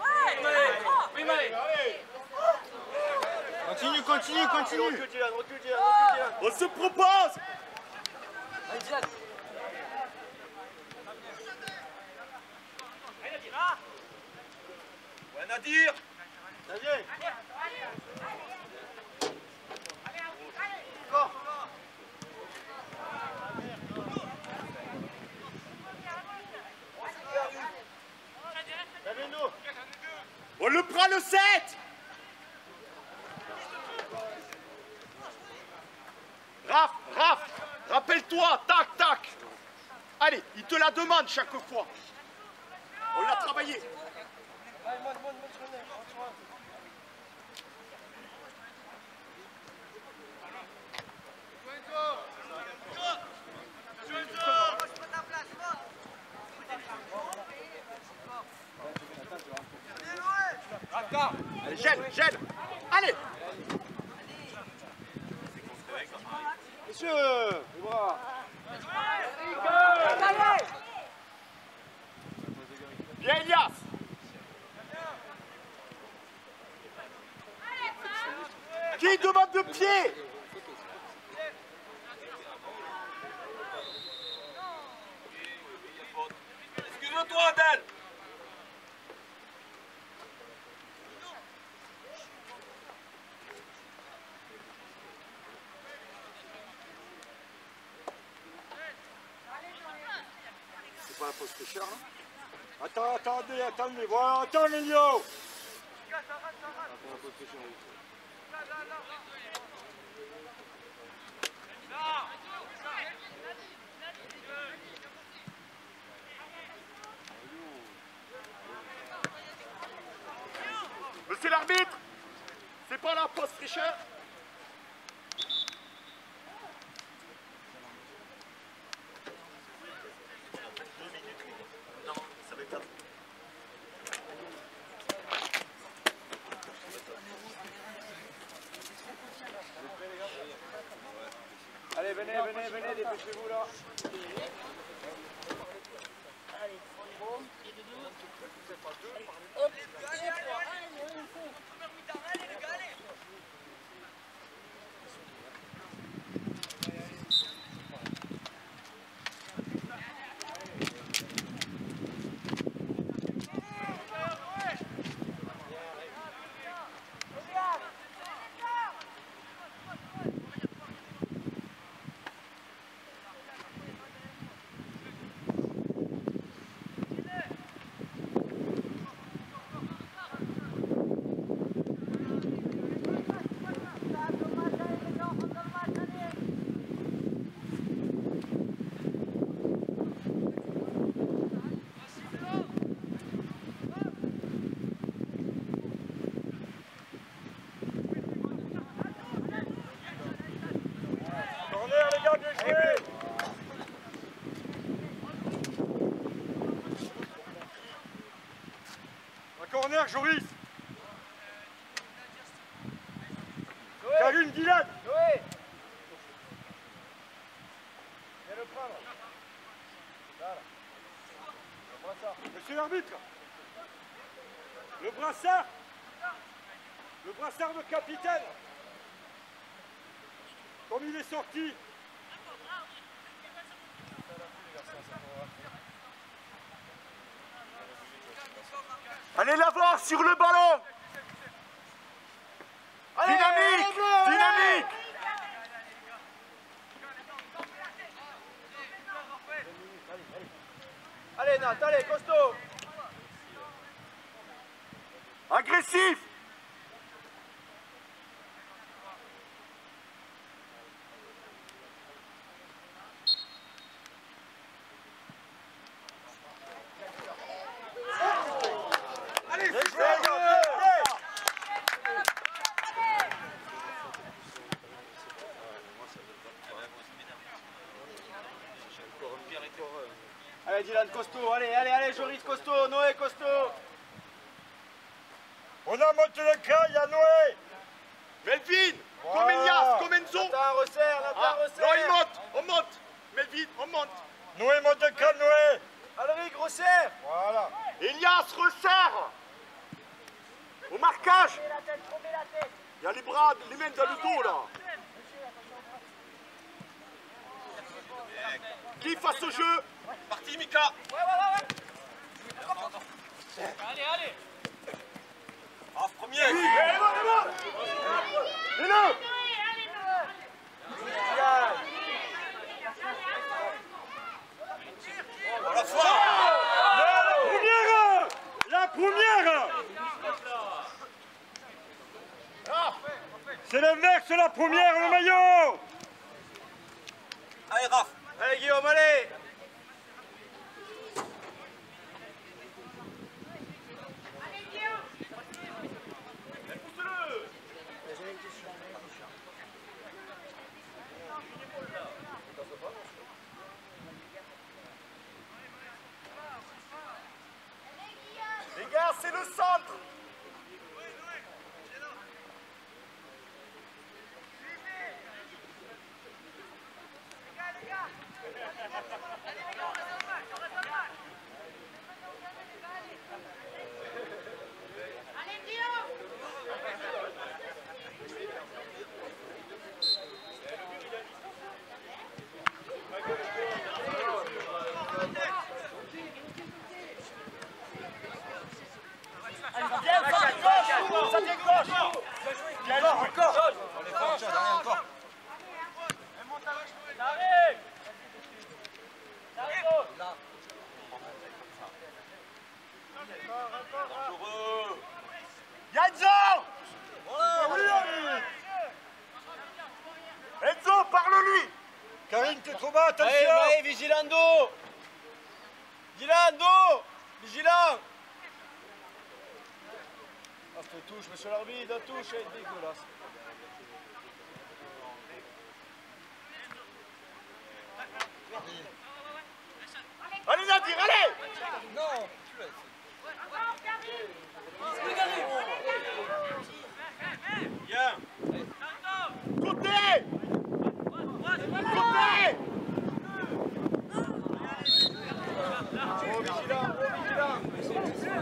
S2: Continue, continue, continue. Recule, Dylan, recule, Dylan, recule, Dylan.
S5: On se propose.
S4: Ouais, Nadir.
S2: Nadir. Encore. Davino.
S5: On le prend le sept. Raph, Raph, rappelle-toi, tac, tac. Allez, il te la demande chaque fois. On l'a travaillé. Allez, gêne, gêne. Allez.
S2: Monsieur, les bras.
S5: Bien, Elias. Qui demande de pied?
S4: Excuse-toi, Adèle.
S5: C'est pas la pause pêcheur, là? Attends, attendez, attendez, voilà, attends, Lelio. Monsieur l'arbitre, c'est pas la pause tricheur?
S2: Allez, venez, venez, venez, dépêchez-vous là.
S6: Allez, on est bon. Et de deux.
S5: Corner, Joris. Karim, Dylan.
S2: Noé. Viens le prendre. Là, là. Le brassard.
S5: Monsieur l'arbitre. Le brassard. Le brassard de capitaine. Comme il est sorti. Allez l'avant sur le ballon.
S2: Allez,
S5: Dynamique,
S2: allez,
S5: dynamique.
S2: Allez Nat, allez, costaud.
S5: Agressif. Allez, c'est joué.
S2: Allez Dylan, costaud, allez, allez, allez, Joris, costaud, Noé, costaud.
S5: On a monté le cas, il y a Noé. Melvin,
S2: Voilà.
S5: comme Elias, comme Enzo.
S2: Nathan, resserre, Nathan,
S5: Ah,
S2: resserre.
S5: non, il monte, on monte. Melvin, on monte. Noé monte le cas, Noé.
S2: Alric, resserre.
S5: Voilà. Elias, resserre. Au marquage. Il y a les bras, les mains dans le dos, là. Qui fasse au jeu? Parti, Mika.
S3: Allez, allez.
S5: Ah, premier. Oui, allez, bon, allez, bon. Mets-le. La foi. La première. La première. C'est le vert, c'est la première, le maillot.
S4: Allez, Raph.
S2: Allez Guillaume, allez.
S5: Les gars, c'est le centre. Ça vient gauche. Bien joué. Encore.
S4: On est fort, tiens, dernier encore.
S3: J'arrive. J'arrive.
S4: Dangereux.
S5: Enzo.
S4: Voilà.
S5: Oui, Enzo, parle-lui. Karine, t'es trop bas, attention.
S2: Allez, allez, vigilando. Vigilando. Vigilant. Ah, cette touche, monsieur l'arbitre, la touche, elle est dégueulasse.
S5: Allez, Nadir, allez.
S4: Non, tu laisses.
S2: Bien.
S5: Côté. Côté.
S2: Oh, vigilant, oh, vigilant.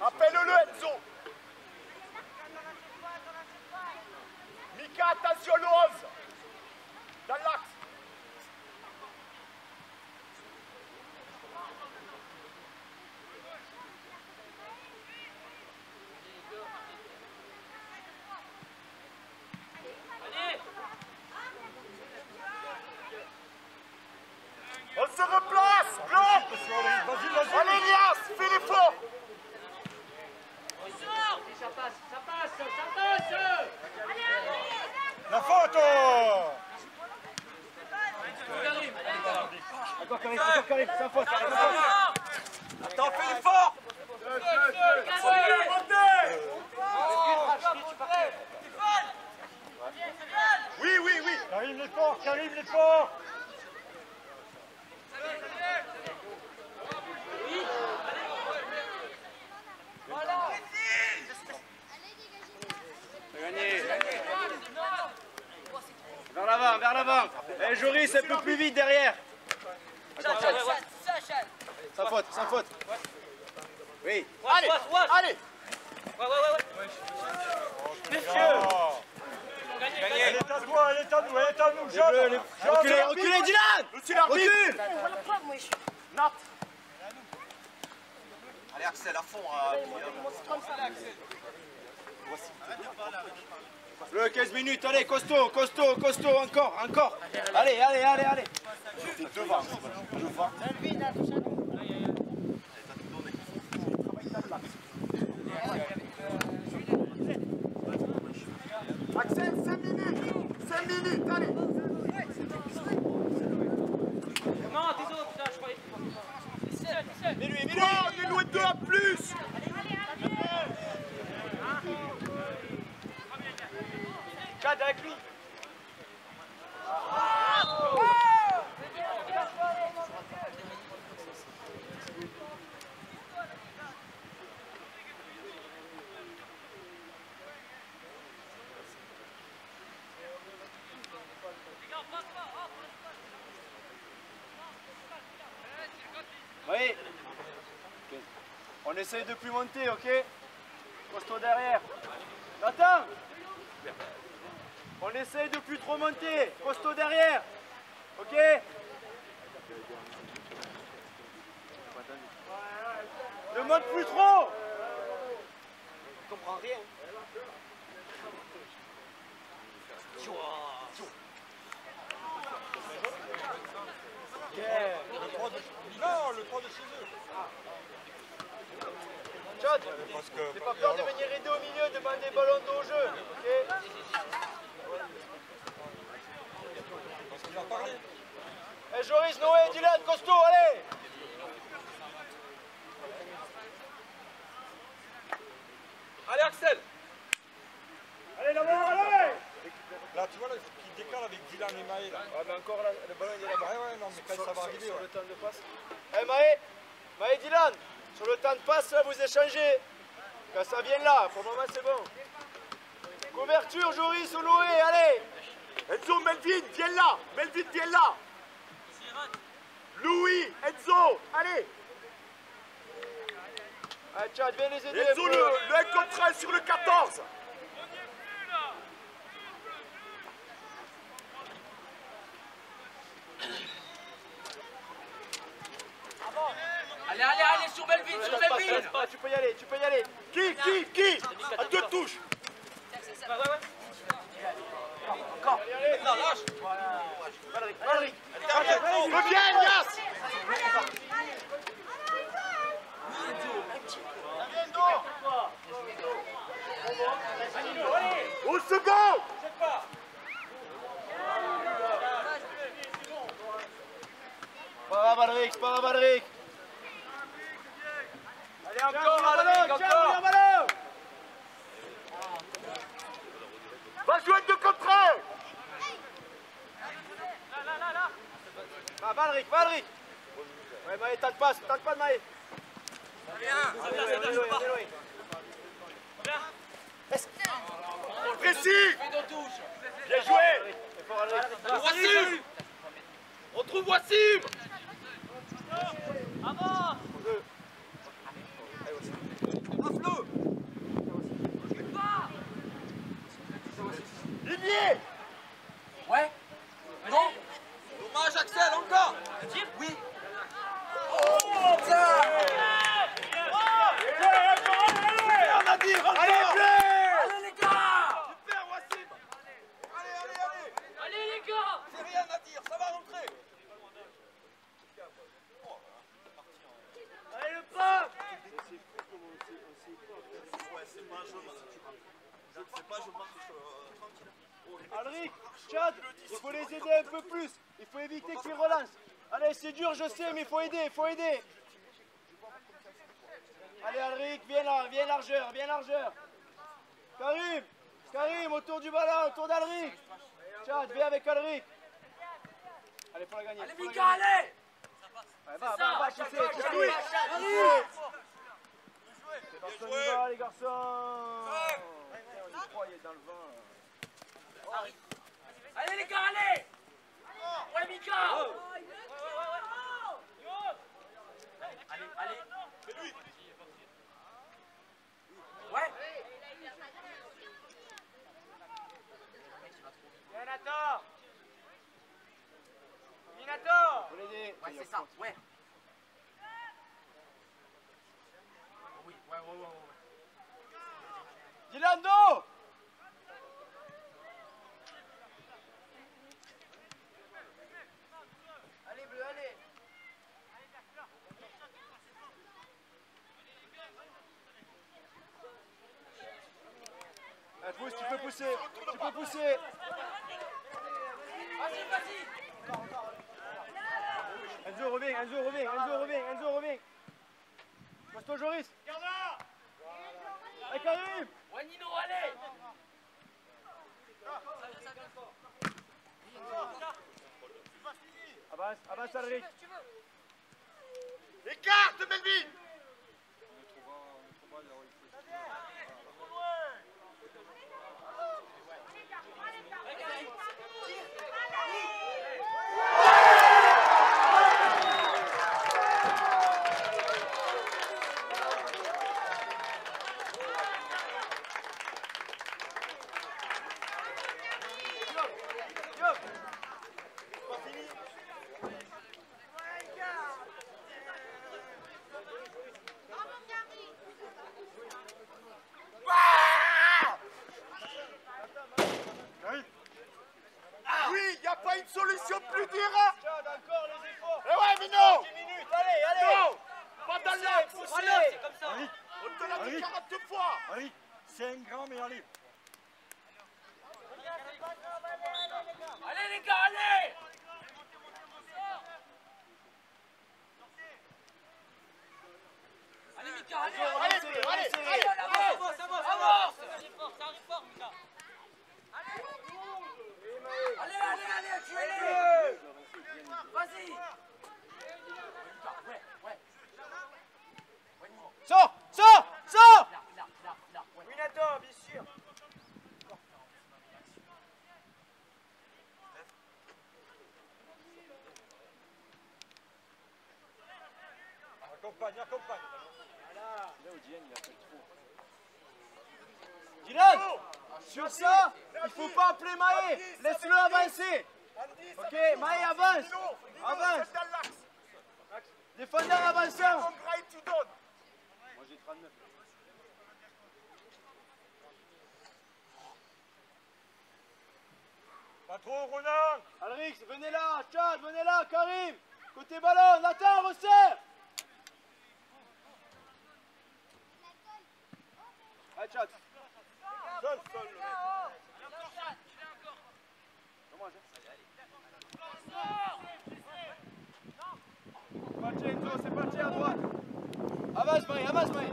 S5: Appelle-le Enzo. Mika, attention le onze. Dans l'axe. On se replace. Blanc. Allez Elias, fais l'effort.
S2: Ça passe, ça passe, ça passe.
S5: La faute.
S2: Encore Karim, encore Karim, sans faute.
S4: Attends, fais l'effort.
S5: Oui, oui, oui.
S2: Karim l'effort, Karim l'effort. Vers l'avant, vers l'avant. Eh Joris, un peu plus vite derrière. Sans faute, sans faute. Oui.
S5: Allez, allez.
S3: Ouais, ouais, ouais, ouais.
S5: Elle est à toi, elle est à nous, elle est à nous.
S2: Reculez, reculez, Dylan. Recule.
S5: Nat.
S4: Allez Axel, à fond.
S2: Le quinze minutes, allez, costaud, costaud, costaud, encore, encore. Allez, allez, allez, allez.
S5: Devant, devant. Axel, cinq minutes. cinq minutes, allez.
S3: Non, désolé, putain, je croyais que...
S2: Mais lui, mais lui.
S5: Quoi, on est loin de deux à plus.
S2: Chad avec lui. Oui. On essaye de plus monter, ok? Costaud derrière. Nathan. On essaye de plus trop monter. Costaud derrière. Ok? Ne monte plus trop. Je comprends rien.
S5: Non, le trois de chez eux.
S2: Chad, j'ai pas peur de venir aider au milieu, demander ballon d'eau au jeu. Ok? Eh Joris, Noé, Dylan, costaud, allez!
S4: Allez Axel.
S2: Allez là-bas, allez!
S5: Là, tu vois, là, il faut qu'il décale avec Dylan et Maë. Là.
S2: Ah mais encore là, le ballon il est là-bas.
S5: Ouais, ouais, non, mais quand ça va arriver,
S2: Sur
S5: ouais.
S2: le temps de passe. Eh Maë, Maë Dylan, sur le temps de passe là vous échangez. Quand ça vient là, pour le moment c'est bon. Couverture Joris ou Noé, allez!
S5: Enzo, Melvin, viens là. Melvin, viens là. Louis, Enzo, allez.
S2: Allez Chad, viens les aider.
S5: Enzo,
S2: un
S5: le,
S2: peu.
S5: le un contre un sur le quatorze.
S3: Allez, allez, allez, sur Belville, sur
S2: Passe, passe,
S3: Belville.
S2: passe, tu peux y aller, tu peux y aller.
S5: Qui, qui, qui? À deux touches.
S3: Ouais, ouais, ouais.
S2: Non, lâche. Valeric, Valeric.
S5: Reviens, Elias. Au second.
S2: Pas grave Valeric, c'est pas grave Valeric.
S4: Allez encore Valeric,
S2: Tiens,
S4: encore.
S2: le ballon.
S5: Va jouer deux contre un.
S2: Va Valeric, Valeric. Ouais Maë, tente pas, tente pas de Maë.
S5: Précis. Bien joué.
S4: Wassim. On trouve Wassim.
S3: Avant.
S2: Deux.
S5: Olivier.
S3: Ouais. Non.
S4: Dommage, Axel, encore.
S3: Oui.
S4: Oh, putain. Super, Nadir, encore.
S5: Allez, plein.
S3: Allez les gars.
S4: Super, Wassim. Allez, allez, allez.
S3: Allez les gars.
S4: C'est rien, Nadir, ça va rentrer.
S2: Allez, le pape.
S4: Ouais, c'est pas un jeu, je ne sais pas, je marche euh, tranquille.
S2: Alric, Chad, il faut les aider un peu plus. Il faut éviter qu'ils relancent. Allez, c'est dur, je sais, mais il faut aider, il faut aider. Allez, Alric, viens là, viens largeur, viens largeur. Karim, Karim, autour du ballon, autour d'Alric. Chad, viens avec Alric. Allez, faut la gagner.
S3: Allez
S2: faut la
S3: Mika,
S2: gagner.
S3: allez.
S2: Ouais, va,
S3: ça,
S2: va, va,
S3: chaque
S2: pousser,
S3: fois,
S2: pousser.
S3: chaque fois, chaque fois.
S2: C'est personne n'y va, les garçons. On y croit, il est dans le vent.
S3: Allez les gars, allez. Ouais Mika. Allez, allez. Ouais.
S2: Viens, Nathan. Minato. Faut l'aider.
S3: Ouais, c'est ça. Ouais. Oui, ouais, ouais, ouais, ouais.
S2: Dilando.
S6: Allez, bleu, allez.
S2: Eh, pousse, tu peux pousser. Tu peux pousser.
S3: Vas-y, vas-y.
S2: Enzo, reviens, Enzo, reviens, Enzo, reviens, Enzo, reviens. Passe-toi, Joris. Allez, Karim.
S3: Ouais Nino, allez.
S2: Avance, avance, Alric.
S5: Écarte, Melvin. Oui, il n'y a pas une solution plus dure.
S2: Chad, encore les efforts.
S5: Eh ouais, Mino.
S2: dix minutes, allez, allez.
S5: Non, pas dans l'axe.
S2: Poussez.
S5: On te l'a dit quarante fois.
S2: Allez, c'est un grand, mais allez.
S3: Allez les gars, allez. Allez Mika, allez.
S5: Allez, allez, allez.
S3: Avance, avance, avance. Allez, allez, allez, tu es. Vas-y. Ouais, ouais.
S2: Sors, sors, sors.
S3: Là, là, là, là. Ouais.
S2: Minato, bien sûr.
S5: Accompagne, accompagne.
S2: Là où Diane, il a fait trop. Dylan, sur ça, il faut pas appeler Maë. Laisse-le avancer. Ok, Maë avance. Avance.
S5: Dans l'axe.
S2: Défendeur avançant.
S5: Mon bras et tu donnes.
S2: Moi j'ai trente-neuf.
S5: Pas trop, Ronan.
S2: Alrix, venez là. Chad, venez là. Karim, côté ballon. Nathan, resserre. Allez, Chad.
S5: Seul, seul, le mec.
S2: Dommage, hein. C'est parti, Enzo, c'est parti à droite. Avance, Maë, avance, Maë.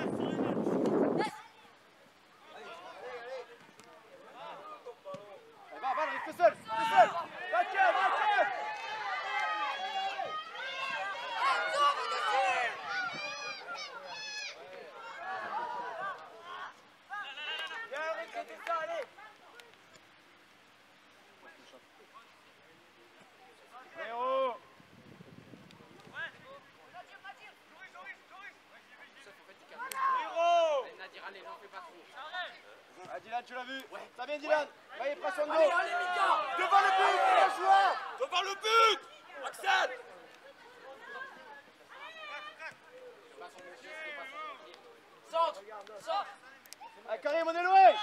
S2: Va, va, Alrix, t'es seul, t'es seul. Va, tiens, va, tiens. Viens, Alrix, c'est ça, allez. Héros. Héros. Dylan, tu l'as vu? Ça vient, Dylan. Allez, prends son dos.
S3: Allez, allez, Mika.
S5: Devant le but, les joueurs.
S4: Devant le but. Axel.
S3: Centre. Centre.
S2: Ah, Karim, on est loin.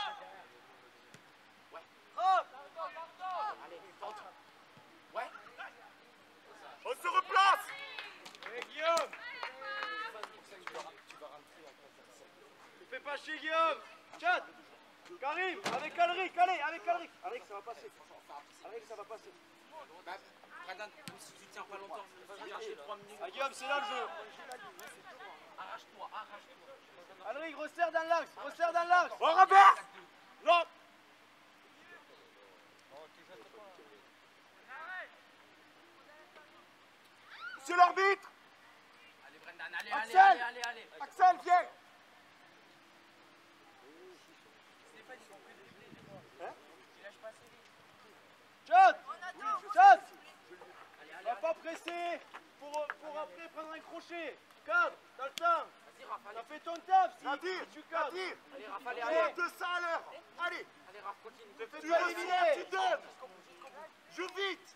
S3: Allez, centre. Ouais.
S5: On se replace.
S2: Allez, Guillaume. Ne fais pas chier, Guillaume. Chat. Karim, avec Alric, allez, avec Alric. Alric, ça va passer. Alric, ça va passer.
S3: Brendan, si tu tiens pas longtemps, vas-y, chercher trois minutes.
S2: Ah, Guillaume, c'est là le jeu.
S3: Arrache-toi, arrache-toi.
S2: Alric, resserre dans l'axe, resserre dans l'axe.
S5: On renverse. Non. Monsieur l'arbitre.
S3: Allez, Brendan, allez,
S5: Axel.
S3: allez, allez, allez, allez.
S5: Axel, viens.
S3: Stéphane, ils vont plus dribbler.
S5: Hein?
S3: Tu lâches pas assez vite.
S2: Chat. Chat.
S3: Allez, allez,
S2: Va
S3: allez.
S2: pas presser pour, pour après prendre un crochet. Cadre, t'as le temps.
S3: Vas-y, Raph, allez.
S2: T'as fait ton taf si,
S5: Nadir,
S2: si tu cadres.
S5: Nadir.
S3: Allez, Raph, allez,
S5: Allez,
S3: allez.
S5: deux cents à l'heure. Allez.
S3: Allez, Raph, continue.
S2: Fais
S5: Tu
S2: pas
S5: reçois,
S2: éliminer.
S5: tu donnes. Joue vite.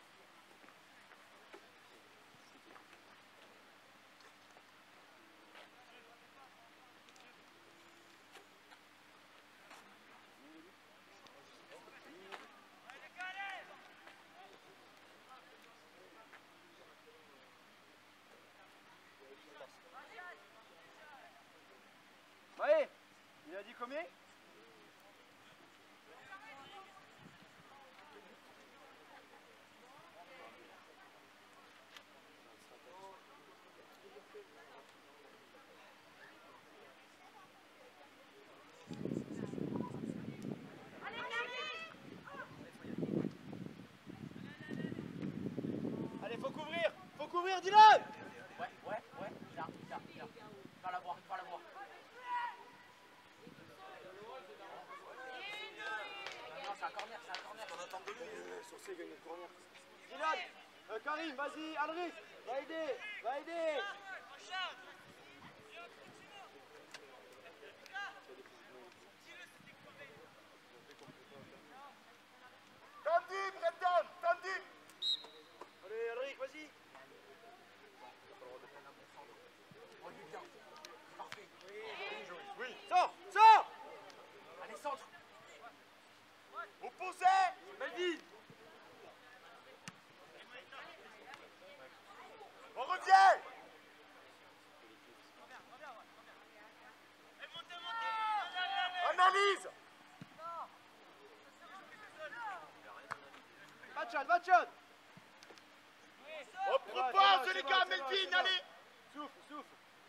S2: Allez, il a dit combien? Allez, faut couvrir, faut couvrir, Dylan.
S3: Ouais, ouais, ouais. Là, là, là. Va la voir, va la voir. Non, c'est un corner, c'est un corner.
S4: On attend de lui.
S5: Censé gagner le corner.
S2: Dylan, euh, Karim, vas-y, Alric, va aider, va aider.
S5: Tandy, Brendan, Tandy.
S2: Allez, Alric, vas-y.
S3: Oh, il est bien. Parfait.
S5: Oui.
S2: Sors, sors.
S3: Allez, centre.
S5: Opposé.
S2: Melvin.
S5: On revient. Analyse.
S2: Bachon, Bachon.
S5: On propose les gars, Melvin, allez.
S2: Souffle, souffle.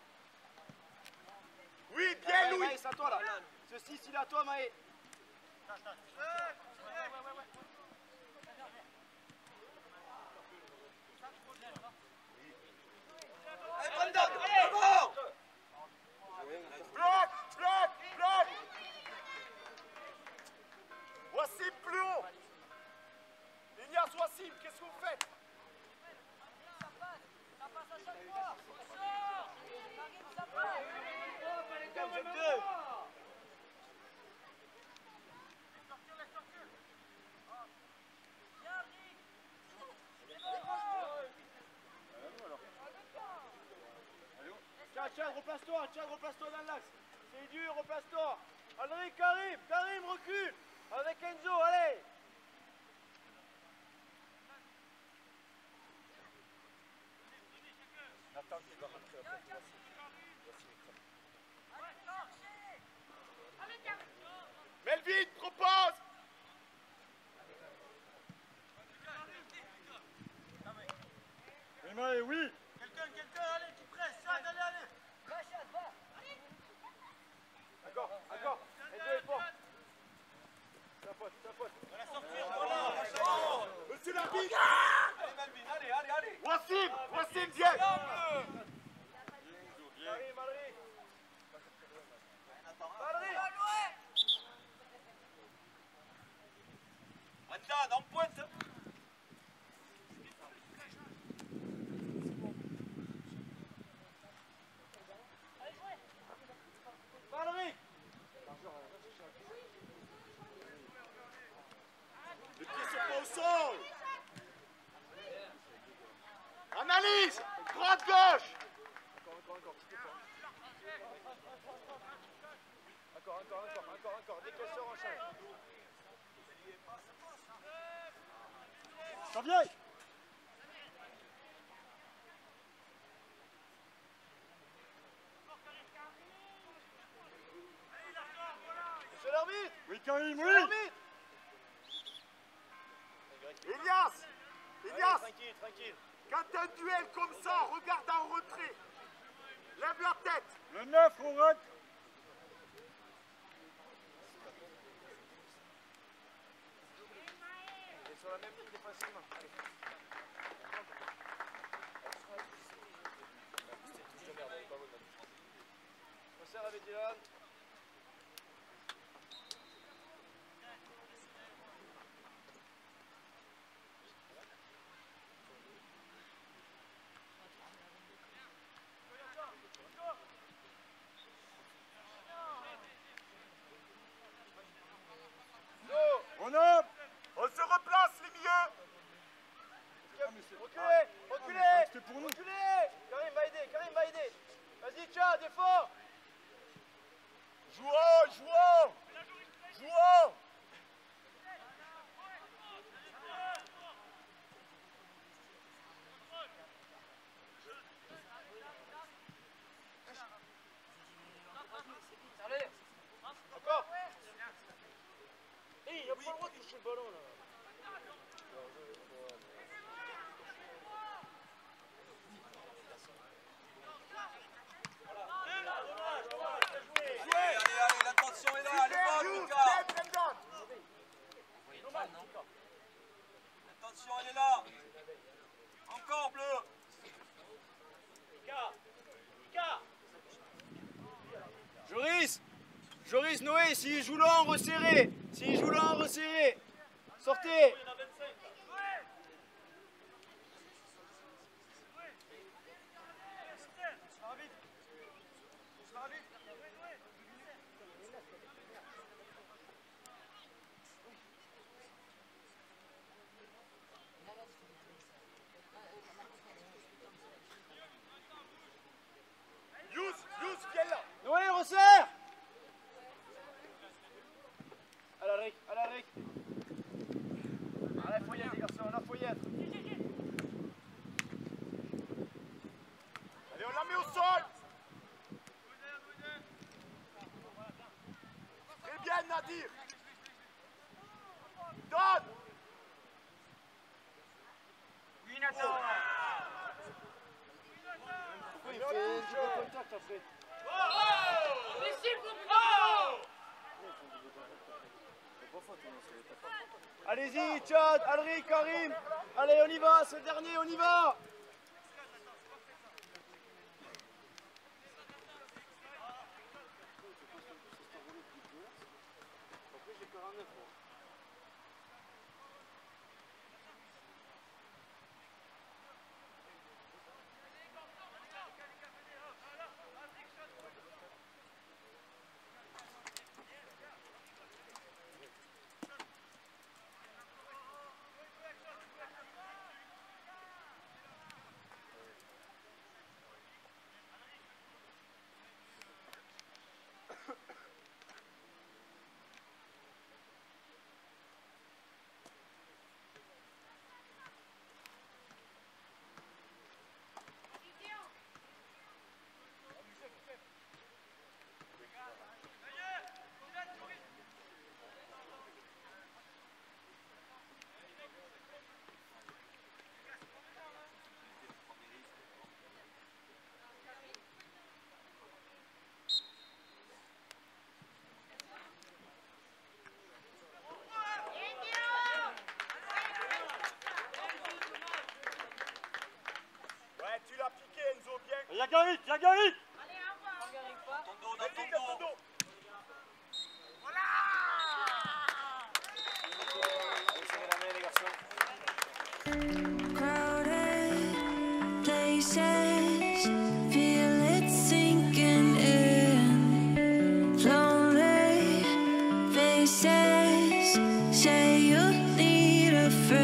S5: Oui, bien
S2: Maë,
S5: Louis.
S2: Maë, c'est à toi là. Ceci, il est à toi, Maë.
S4: Allez, Brendan. Bravo.
S5: Bloc, bloc, bloc. Voici plus haut. Ignace, Wassim, qu'est-ce que vous faites?
S2: Tiens, tiens, replace-toi, tiens, replace-toi dans l'axe. C'est dur, replace-toi. Alric, Karim, Karim, recule. Avec Enzo, allez.
S5: Attends, tu dois rentrer après. Melvin, propose.
S2: Oui, Maë, oui.
S5: Quelqu'un, quelqu'un, allez, qui presse, allez, allez, allez.
S2: D'accord, d'accord. Enzo est fort. Ta pote, ta pote.
S5: Monsieur l'arbitre.
S4: Allez, Melvin. Allez, allez, allez.
S5: Wassim, Wassim, viens.
S2: Karim, Alric. Alric.
S4: Brendan, en pointe.
S2: Alric.
S5: au sol. Analyse. Droite, gauche.
S2: Encore, encore, encore, petit effort. Encore, encore, encore, encore, encore. Dès qu'elle sort, on change. Ça vient. Monsieur l'arbitre.
S5: Oui, Karim,
S2: Monsieur
S5: oui.
S2: l'arbitre.
S5: Elias.
S2: Allez,
S5: Elias.
S2: tranquille, tranquille.
S5: Quand un duel comme ça, regarde en retrait. Lève la tête.
S2: Le neuf, on rate. Et sur la même ligne défensivement. Allez. On sert avec Dylan.
S5: On a. On se replace les milieux.
S2: Reculez, reculez, reculez. Karim va aider, Karim va aider. Vas-y, Tchad, effort.
S5: Jouons, jouons. Jouons.
S2: Encore.
S7: Hé, il a pas le droit de toucher le ballon là.
S4: Allez, allez, allez, l'attention est là, elle est bonne, Lucas. L'attention, elle est là. Encore bleu.
S2: Joris, Joris, Noé, s'il joue lent, resserré. S'il joue lent, resserré. Sortez.
S5: Yous, Yous, viens là.
S2: Noé, resserre. À la rec, à la rec. Allez, faut y être, les garçons, là, faut y être.
S5: Allez, on la met au sol. Très bien, Nadir. Donne.
S3: Oui, Nathan.
S2: Pourquoi il fait un petit peu de contact après? Allez-y, Tchad, Alric, Karim. Allez, on y va, c'est le dernier, on y va. Après, j'ai quarante-neuf.
S5: Ouais, tu l'as piqué, Enzo, bien.
S2: Yagarit, Yagarit.
S4: Ton dos, dans
S5: Vas-y,
S4: ton
S5: dans ton
S4: dos.
S5: dos.
S2: Allez, serrez la main, les garçons.
S1: Crowded places, feel it sinking in. Lonely faces, say you need a friend.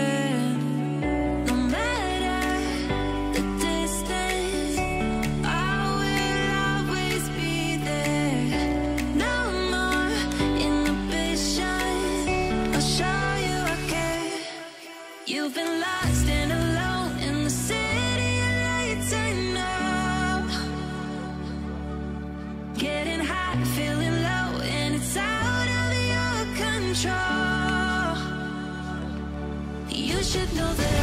S1: control. You should know that